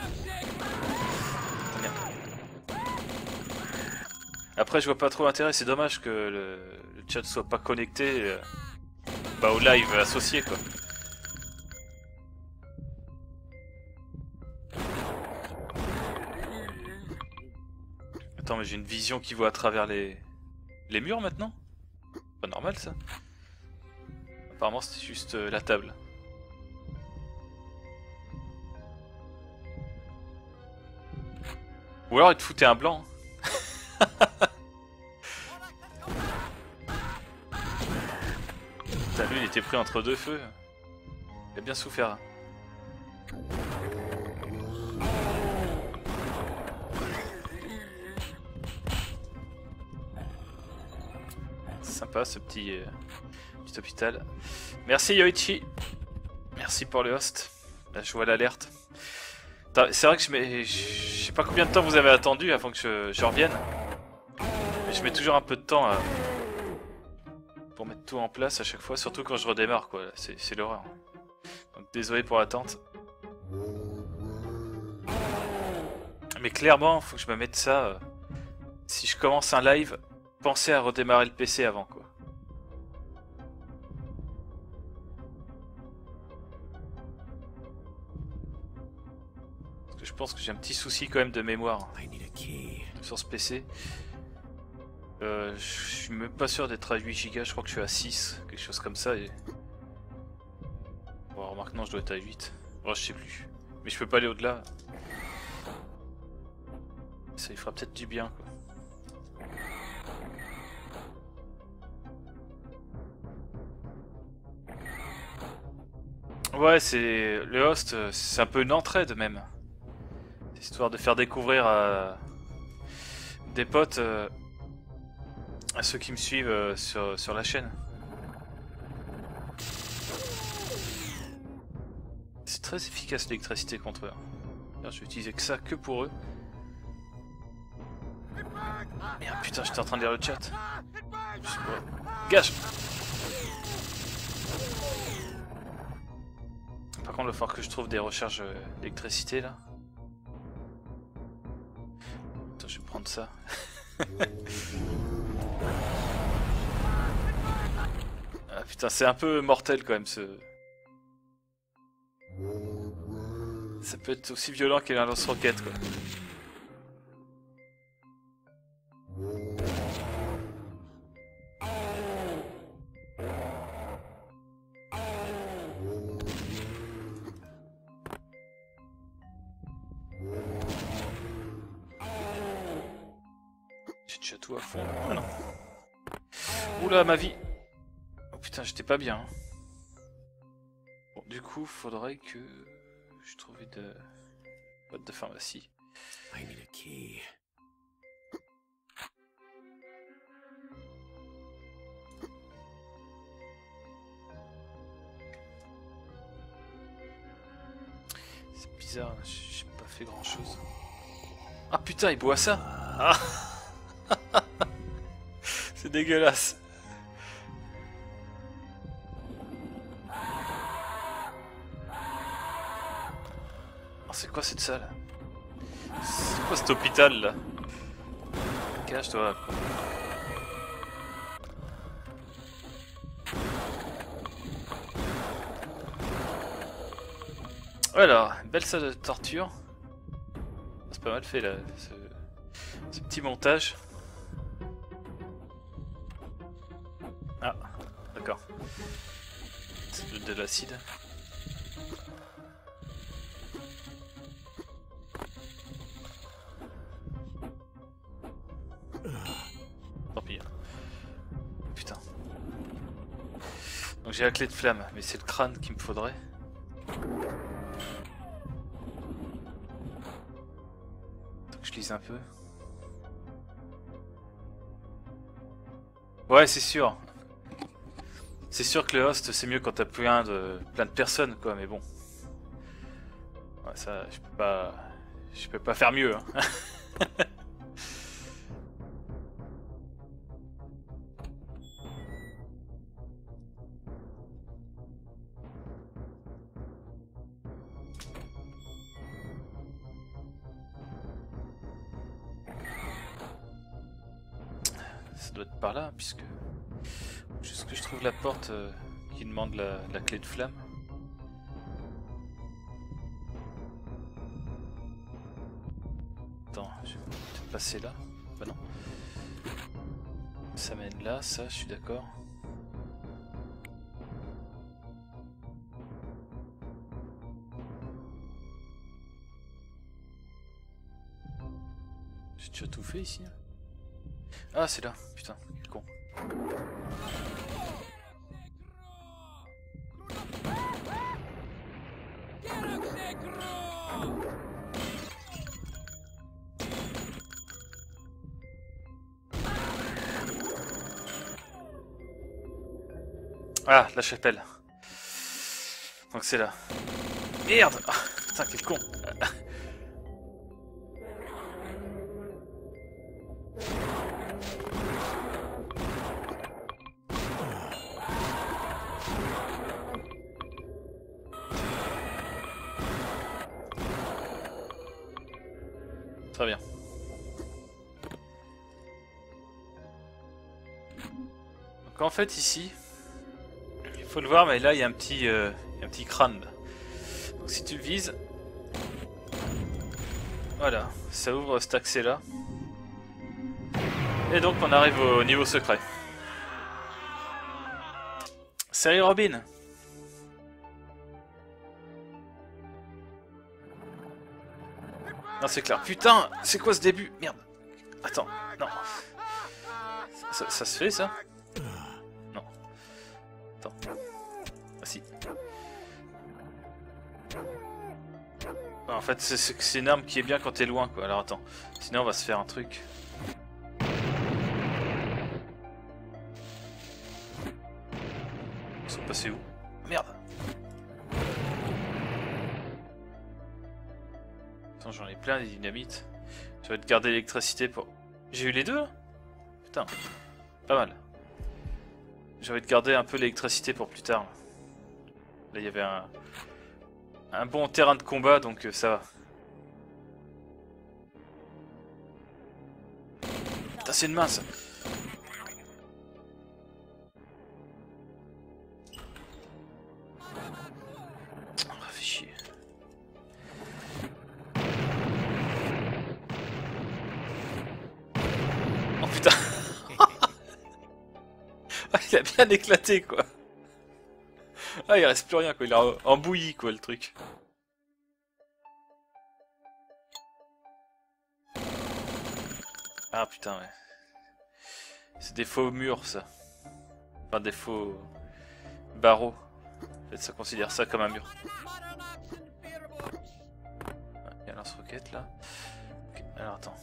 Après je vois pas trop l'intérêt, c'est dommage que le, le chat soit pas connecté euh, bah, au live associé quoi. Attends mais j'ai une vision qui voit à travers les, les murs maintenant? Pas normal ça. Apparemment c'était juste euh, la table. Ou alors il te foutait un blanc. Putain, lui il était pris entre deux feux. Il a bien souffert. Sympa ce petit, euh, petit hôpital. Merci Yoichi. Merci pour le host. Là je vois l'alerte. C'est vrai que je mets... Je sais pas combien de temps vous avez attendu avant que je, je revienne. Mais je mets toujours un peu de temps à... pour mettre tout en place à chaque fois, surtout quand je redémarre quoi. C'est l'horreur. Donc désolé pour l'attente. Mais clairement, faut que je me mette ça. Euh... Si je commence un live, pensez à redémarrer le P C avant quoi. Je pense que j'ai un petit souci quand même de mémoire sur ce P C. Euh, je suis même pas sûr d'être à huit gigas, je crois que je suis à six, quelque chose comme ça. Et... Bon, remarque, non, je dois être à huit. Bon, je sais plus. Mais je peux pas aller au-delà. Ça lui fera peut-être du bien, quoi. Ouais, c'est... Le host, c'est un peu une entraide même. Histoire de faire découvrir à des potes, euh, à ceux qui me suivent euh, sur, sur la chaîne. C'est très efficace l'électricité contre eux. Je vais utiliser que ça que pour eux. Merde, putain, j'étais en train de lire le chat. Gage! Par contre, il va falloir que je trouve des recharges d'électricité là. Attends, je vais prendre ça. Ah putain, c'est un peu mortel quand même ce... Ça peut être aussi violent qu'un lance-roquette quoi. déjà tout à fond. Ah non. Oula, ma vie. Oh putain, j'étais pas bien. Bon, du coup, faudrait que je trouve une boîte de pharmacie. I need a key. C'est bizarre, j'ai pas fait grand chose. Ah putain, il boit ça. Ah. C'est dégueulasse. Oh, c'est quoi cette salle? C'est quoi cet hôpital là? Cache-toi. Alors, belle salle de torture. C'est pas mal fait là, ce, ce petit montage. Ah, d'accord. C'est de l'acide. Tant pis. Putain. Donc j'ai la clé de flamme, mais c'est le crâne qu'il me faudrait. Donc je lise un peu. Ouais, c'est sûr. C'est sûr que le host c'est mieux quand t'as plein de plein de personnes quoi, mais bon. Ouais, ça, je peux pas, je peux pas faire mieux. Hein. Ça doit être par là, puisque juste que je trouve la porte euh, qui demande la, la clé de flamme. Attends, je vais peut-être passer là. Bah non. Ça mène là, ça, je suis d'accord. J'ai déjà tout fait ici. Ah, c'est là, putain, quel con. Ah, la chapelle. Donc c'est là. Merde! Ah, putain, quel con! Très bien. Donc en fait ici, il faut le voir, mais là il y a un petit, euh, un petit crâne. Là. Donc si tu le vises, voilà, ça ouvre cet accès là. Et donc on arrive au niveau secret. Salut Robin. Non c'est clair. Putain, c'est quoi ce début? Merde. Attends, non. Ça, ça, ça se fait ça? Non. Attends. Ah si. Ah, en fait c'est une arme qui est bien quand t'es loin quoi. Alors attends. Sinon on va se faire un truc. Ils sont passés où? Merde. Attends, j'en ai plein des dynamites. Je vais te garder l'électricité pour... J'ai eu les deux là? Putain, pas mal. J'ai envie de garder un peu l'électricité pour plus tard. Là il y avait un... un bon terrain de combat donc euh, ça va. Putain c'est une main ça. Oh, fait chier. Oh putain. Ah, il a bien éclaté quoi. Ah il reste plus rien quoi, il a embouilli quoi le truc. Ah putain ouais. C'est des faux murs, ça. Enfin, des faux barreaux. Peut-être ça considère ça comme un mur. Il y a lance-roquette là. Okay. Alors attends.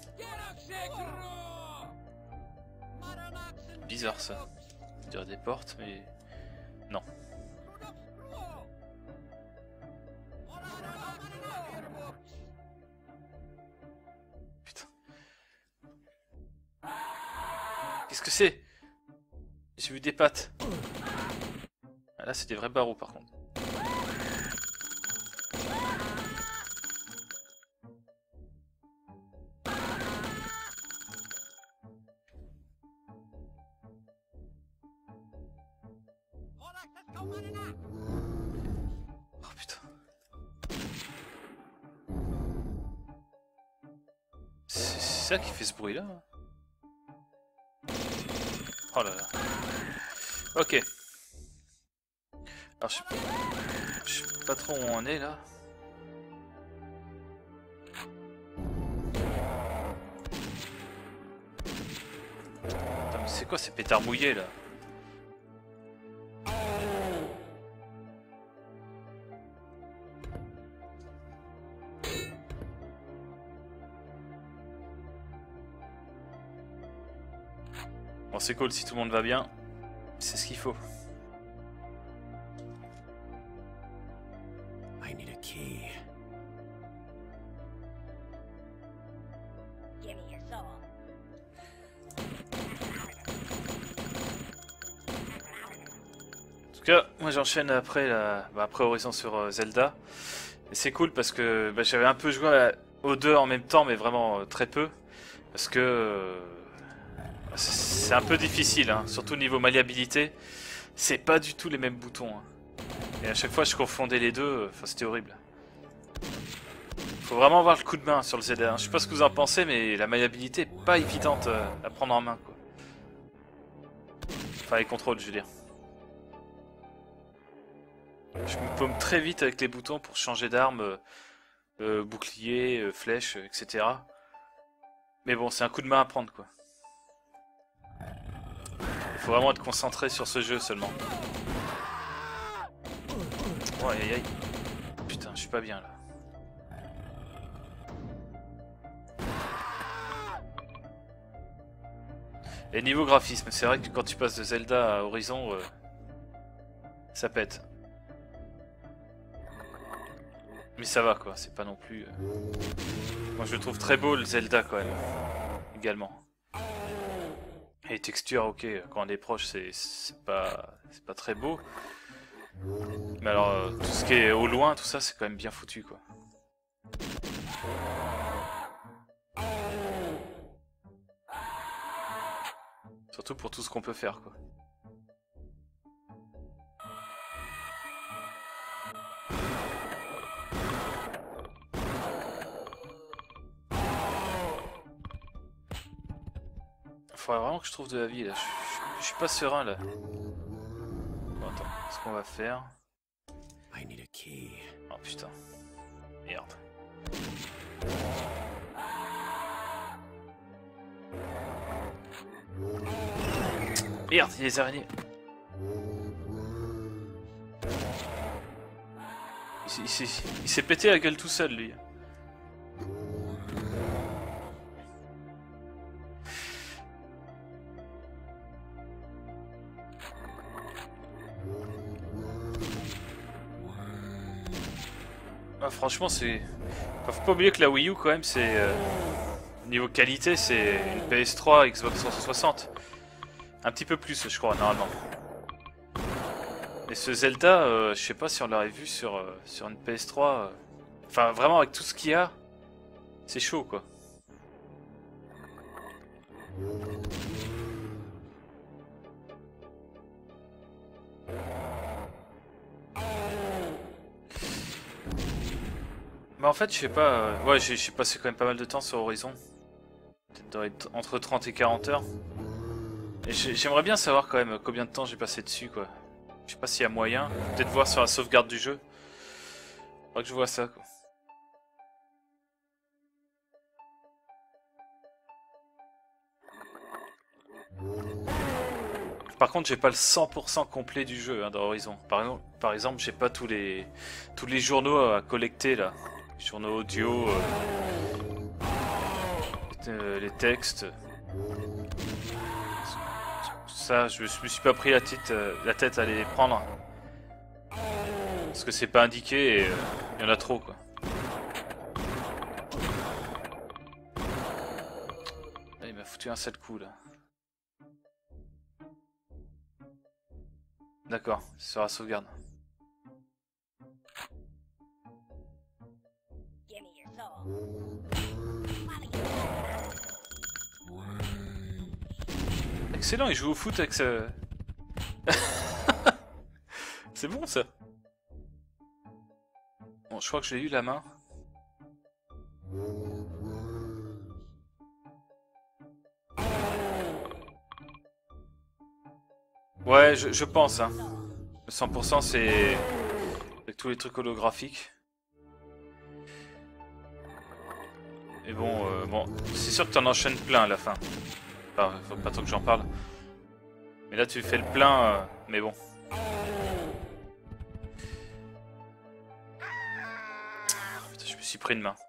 Bizarre ça. On dirait des portes, mais non. Putain. Qu'est-ce que c'est? J'ai vu des pattes. Ah, là, c'est des vrais barreaux par contre. Oh putain. C'est ça qui fait ce bruit là? Oh là là. Ok. Alors je sais, je sais pas trop où on est là. Putain, mais c'est quoi ces pétards mouillés là? Bon, c'est cool si tout le monde va bien. C'est ce qu'il faut. I need a key. Give me your soul. En tout cas, moi j'enchaîne après la... bah, après Horizon sur euh, Zelda. Et c'est cool parce que bah, j'avais un peu joué à... aux deux en même temps, mais vraiment euh, très peu. Parce que euh... c'est un peu difficile, hein, surtout niveau maniabilité. C'est pas du tout les mêmes boutons. Hein. Et à chaque fois je confondais les deux, enfin c'était horrible. Faut vraiment avoir le coup de main sur le Zelda. Hein. Je sais pas ce que vous en pensez, mais la maniabilité est pas évidente euh, à prendre en main, quoi. Enfin les contrôles, je veux dire. Je me paume très vite avec les boutons pour changer d'arme, euh, euh, bouclier, euh, flèche, euh, et cetera. Mais bon, c'est un coup de main à prendre, quoi. Il faut vraiment être concentré sur ce jeu seulement. Oh aïe aïe aïe. Putain, je suis pas bien là. Et niveau graphisme, c'est vrai que quand tu passes de Zelda à Horizon, euh, ça pète. Mais ça va quoi, c'est pas non plus... Euh... Moi je le trouve très beau le Zelda quand même, également. Et les textures, ok, quand on est proche c'est pas, c'est pas très beau. Mais alors euh, tout ce qui est au loin, tout ça c'est quand même bien foutu quoi. Surtout pour tout ce qu'on peut faire quoi. Faudrait vraiment que je trouve de la vie là, je, je, je suis pas serein là. Bon, attends, ce qu'on va faire... I need a key. Oh putain. Merde. Merde, il y a des araignées. Il s'est pété la gueule tout seul lui. Ah, franchement, c'est... Enfin, faut pas oublier que la Wii U, quand même, c'est... Euh... Niveau qualité, c'est une P S trois, Xbox trois cent soixante. Un petit peu plus, je crois, normalement. Et ce Zelda, euh, je sais pas si on l'aurait vu sur, euh, sur une P S trois. Euh... Enfin, vraiment, avec tout ce qu'il y a, c'est chaud, quoi. Mais en fait, je sais pas, euh, ouais, j'ai passé quand même pas mal de temps sur Horizon. Peut-être entre trente et quarante heures. Et j'aimerais bien savoir quand même combien de temps j'ai passé dessus, quoi. Je sais pas s'il y a moyen. Peut-être voir sur la sauvegarde du jeu. Faudrait que je vois ça, quoi. Par contre, j'ai pas le cent pour cent complet du jeu hein, dans Horizon. Par exemple, par exemple, j'ai pas tous les tous les journaux à collecter là, les journaux audio, euh, euh, les textes. Ça, je me suis pas pris la tête, euh, la tête à les prendre parce que c'est pas indiqué et il euh, y en a trop quoi. Là, il m'a foutu un sale coup là. D'accord, c'est sur la sauvegarde. Excellent, il joue au foot avec ce... C'est bon ça. Bon, je crois que j'ai eu la main. Ouais, je, je pense. Hein. Le cent pour cent c'est avec tous les trucs holographiques. Et bon, euh, bon, c'est sûr que t'en enchaînes plein à la fin. Enfin, faut pas trop que j'en parle. Mais là tu fais le plein, euh, mais bon. Putain, je me suis pris une main.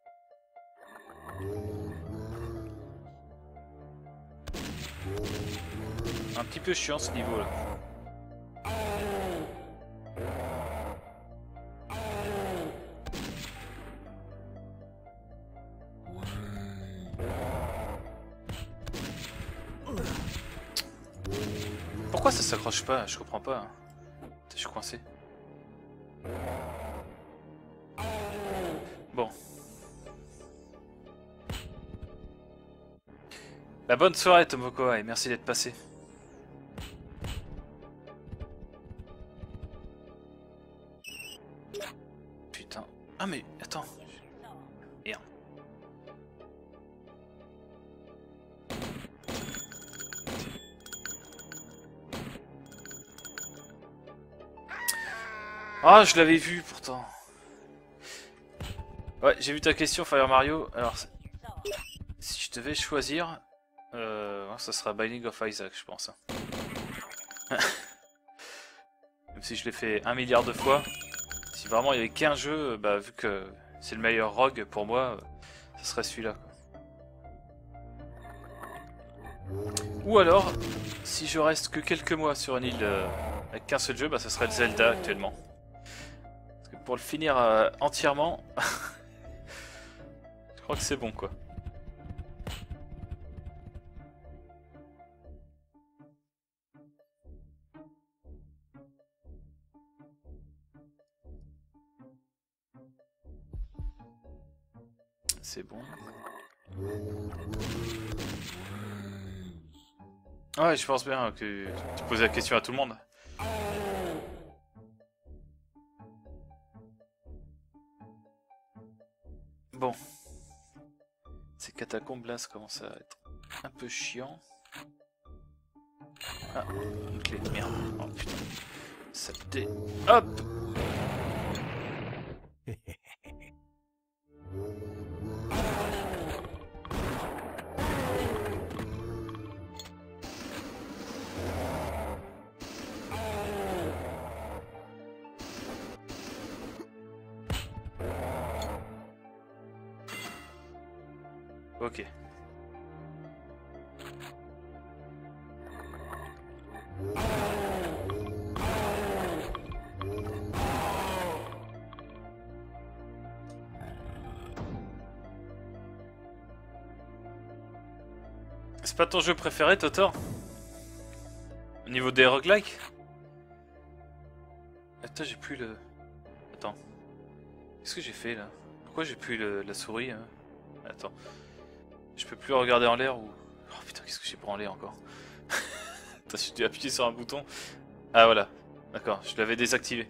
Un petit peu chiant ce niveau là. Pourquoi ça s'accroche pas? Je comprends pas. Je suis coincé. Bon. La bonne soirée Tomoko et merci d'être passé. Putain. Ah mais attends. Merde. Ah, je l'avais vu pourtant. Ouais, j'ai vu ta question Fire Mario. Alors, si je devais choisir, euh, ça sera Binding of Isaac, je pense. Même si je l'ai fait un milliard de fois. Si vraiment il y avait qu'un jeu, bah vu que c'est le meilleur rogue pour moi, ça serait celui-là. Ou alors, si je reste que quelques mois sur une île euh, avec qu'un seul jeu, bah ça serait le Zelda actuellement. Parce que pour le finir euh, entièrement, je crois que c'est bon quoi. C'est bon. Ouais, je pense bien que tu poses la question à tout le monde. Bon. Ces catacombes là, ça commence à être un peu chiant. Ah, une clé de merde. Oh putain. Saleté. Hop! Ok. C'est pas ton jeu préféré, Totor? Au niveau des roguelikes? Attends, j'ai plus le... Attends. Qu'est-ce que j'ai fait là? Pourquoi j'ai plus le... la souris hein? Attends. Je peux plus regarder en l'air ou... Oh putain, qu'est-ce que j'ai branlé encore? Attends, j'ai dû appuyer sur un bouton. Ah voilà. D'accord, je l'avais désactivé.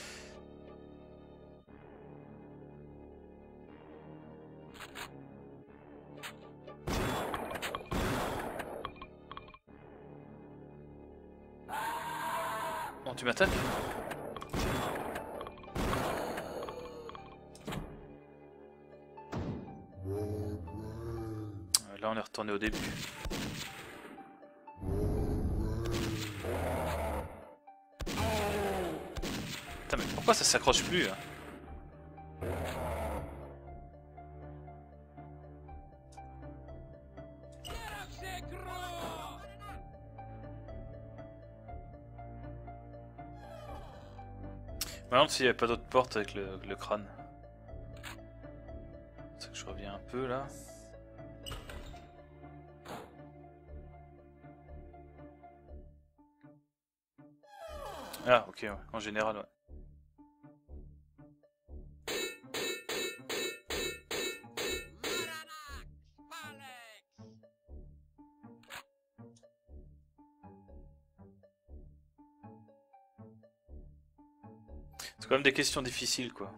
Bon, tu m'attaques? Là, on est retourné au début. Putain, mais pourquoi ça s'accroche plus hein? Maintenant, s'il n'y avait pas d'autre porte avec le, le crâne. C'est ça que je reviens un peu là. Ah, ok, ouais. En général, ouais. C'est quand même des questions difficiles, quoi.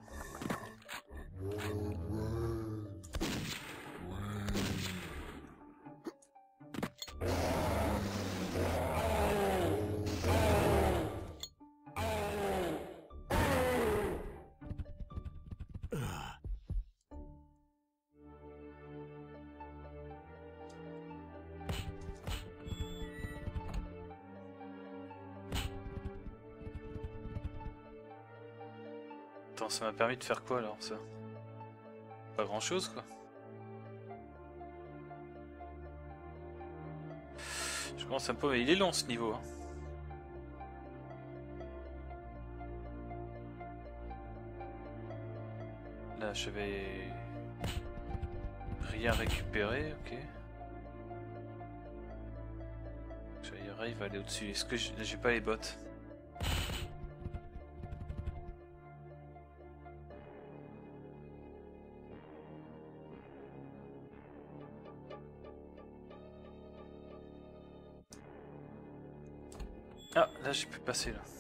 Attends, ça m'a permis de faire quoi alors ça? Pas grand chose quoi. Je commence un peu, mais il est long ce niveau. Hein. Là je vais rien récupérer, ok. J'arrive à aller au-dessus. Est-ce que j'ai pas les bottes? Ah, là j'ai pu passer là.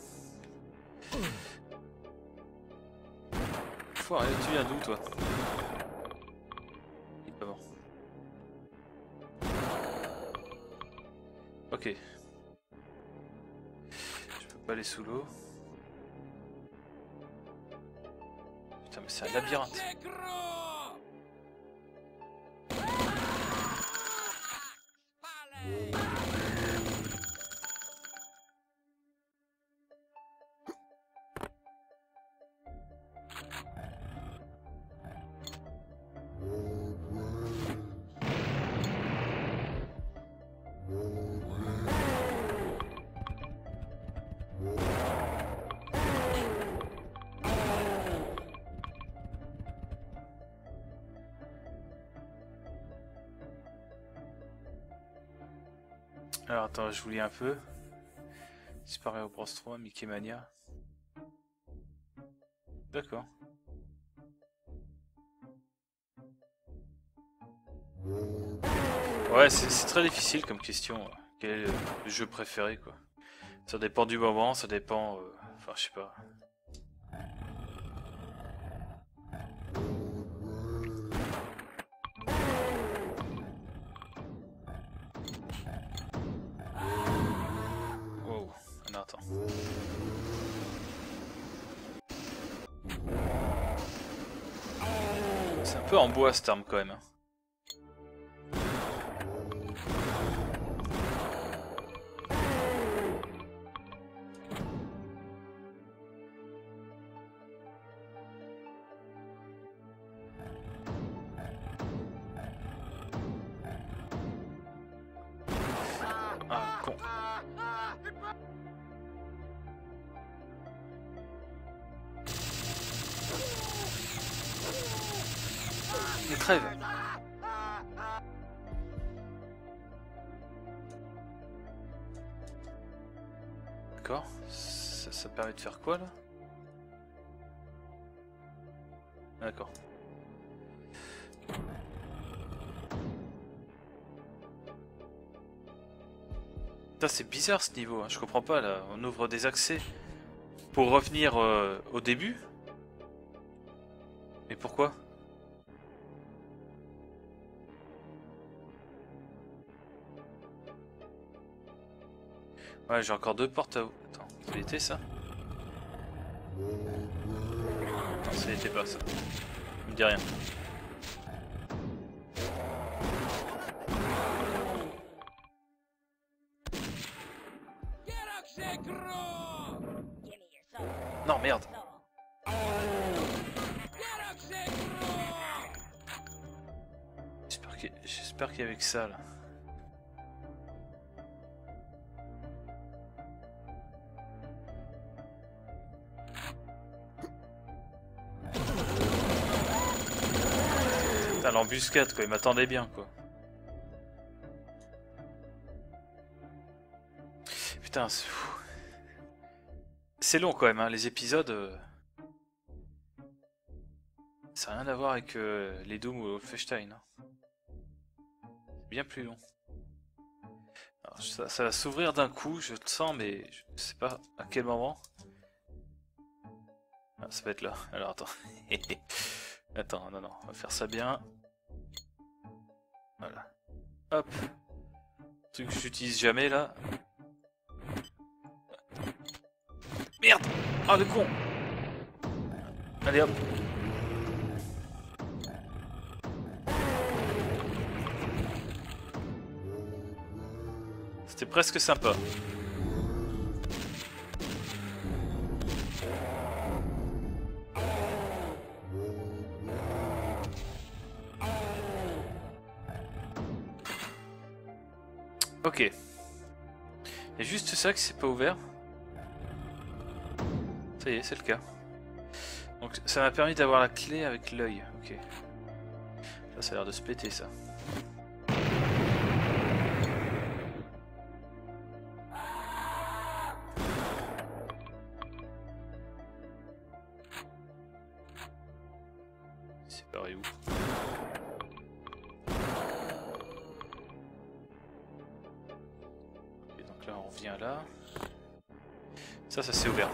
Foiré, tu viens d'où toi? Il est pas mort. Ok. Je peux pas aller sous l'eau. Putain mais c'est un labyrinthe. Alors attends, je vous lis un peu. Disparaît au Bros trois, Mickey Mania. D'accord. Ouais, c'est très difficile comme question. Quel est le, le jeu préféré quoi? Ça dépend du moment, ça dépend... Euh... Enfin, je sais pas. Wow, non, attends. C'est un peu en bois cette arme quand même. Hein. Ah, con. Il crève. D'accord. Ça, ça permet de faire quoi là? D'accord. C'est bizarre ce niveau, hein. Je comprends pas là. On ouvre des accès pour revenir euh, au début. Mais pourquoi? Ouais, j'ai encore deux portes à... Attends, ça l'était ça? Non, ça l'était pas ça. Il me dit rien. Non, merde. J'espère qu'il j'espère qu'il y avait que ça là. Putain, l'embuscade quoi, il m'attendait bien quoi. Putain, c'est fou. C'est long quand même, hein, les épisodes. Euh... Ça n'a rien à voir avec euh, les Doom ou Wolfenstein. Hein. C'est bien plus long. Alors, ça, ça va s'ouvrir d'un coup, je le sens, mais je ne sais pas à quel moment. Ah, ça va être là. Alors attends. Attends, non, non, on va faire ça bien. Voilà. Hop. Truc que j'utilise jamais là. Merde! Ah, le con! Allez hop! C'était presque sympa. Ok. Il y a juste ça qui s'est pas ouvert. Ça y est, c'est le cas. Donc ça m'a permis d'avoir la clé avec l'œil. Ok. Ça, ça a l'air de se péter ça. C'est barré où? Et donc là on revient là. Ça, ça s'est ouvert.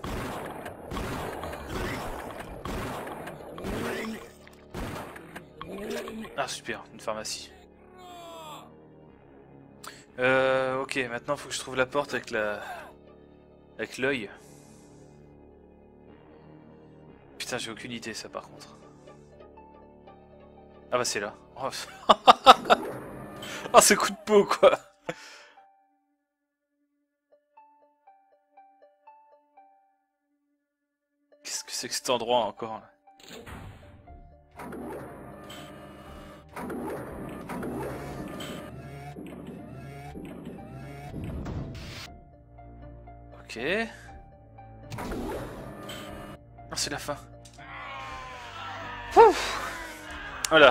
Ah super, une pharmacie. Euh, ok, maintenant il faut que je trouve la porte avec la... avec l'œil. Putain, j'ai aucune idée ça par contre. Ah bah c'est là. Oh, oh ce coup de peau quoi. Qu'est-ce que c'est que cet endroit encore là? Ok. Ah, c'est la fin. Ouf. Voilà.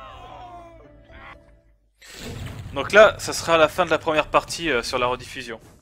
Donc là, ça sera la fin de la première partie euh, sur la rediffusion.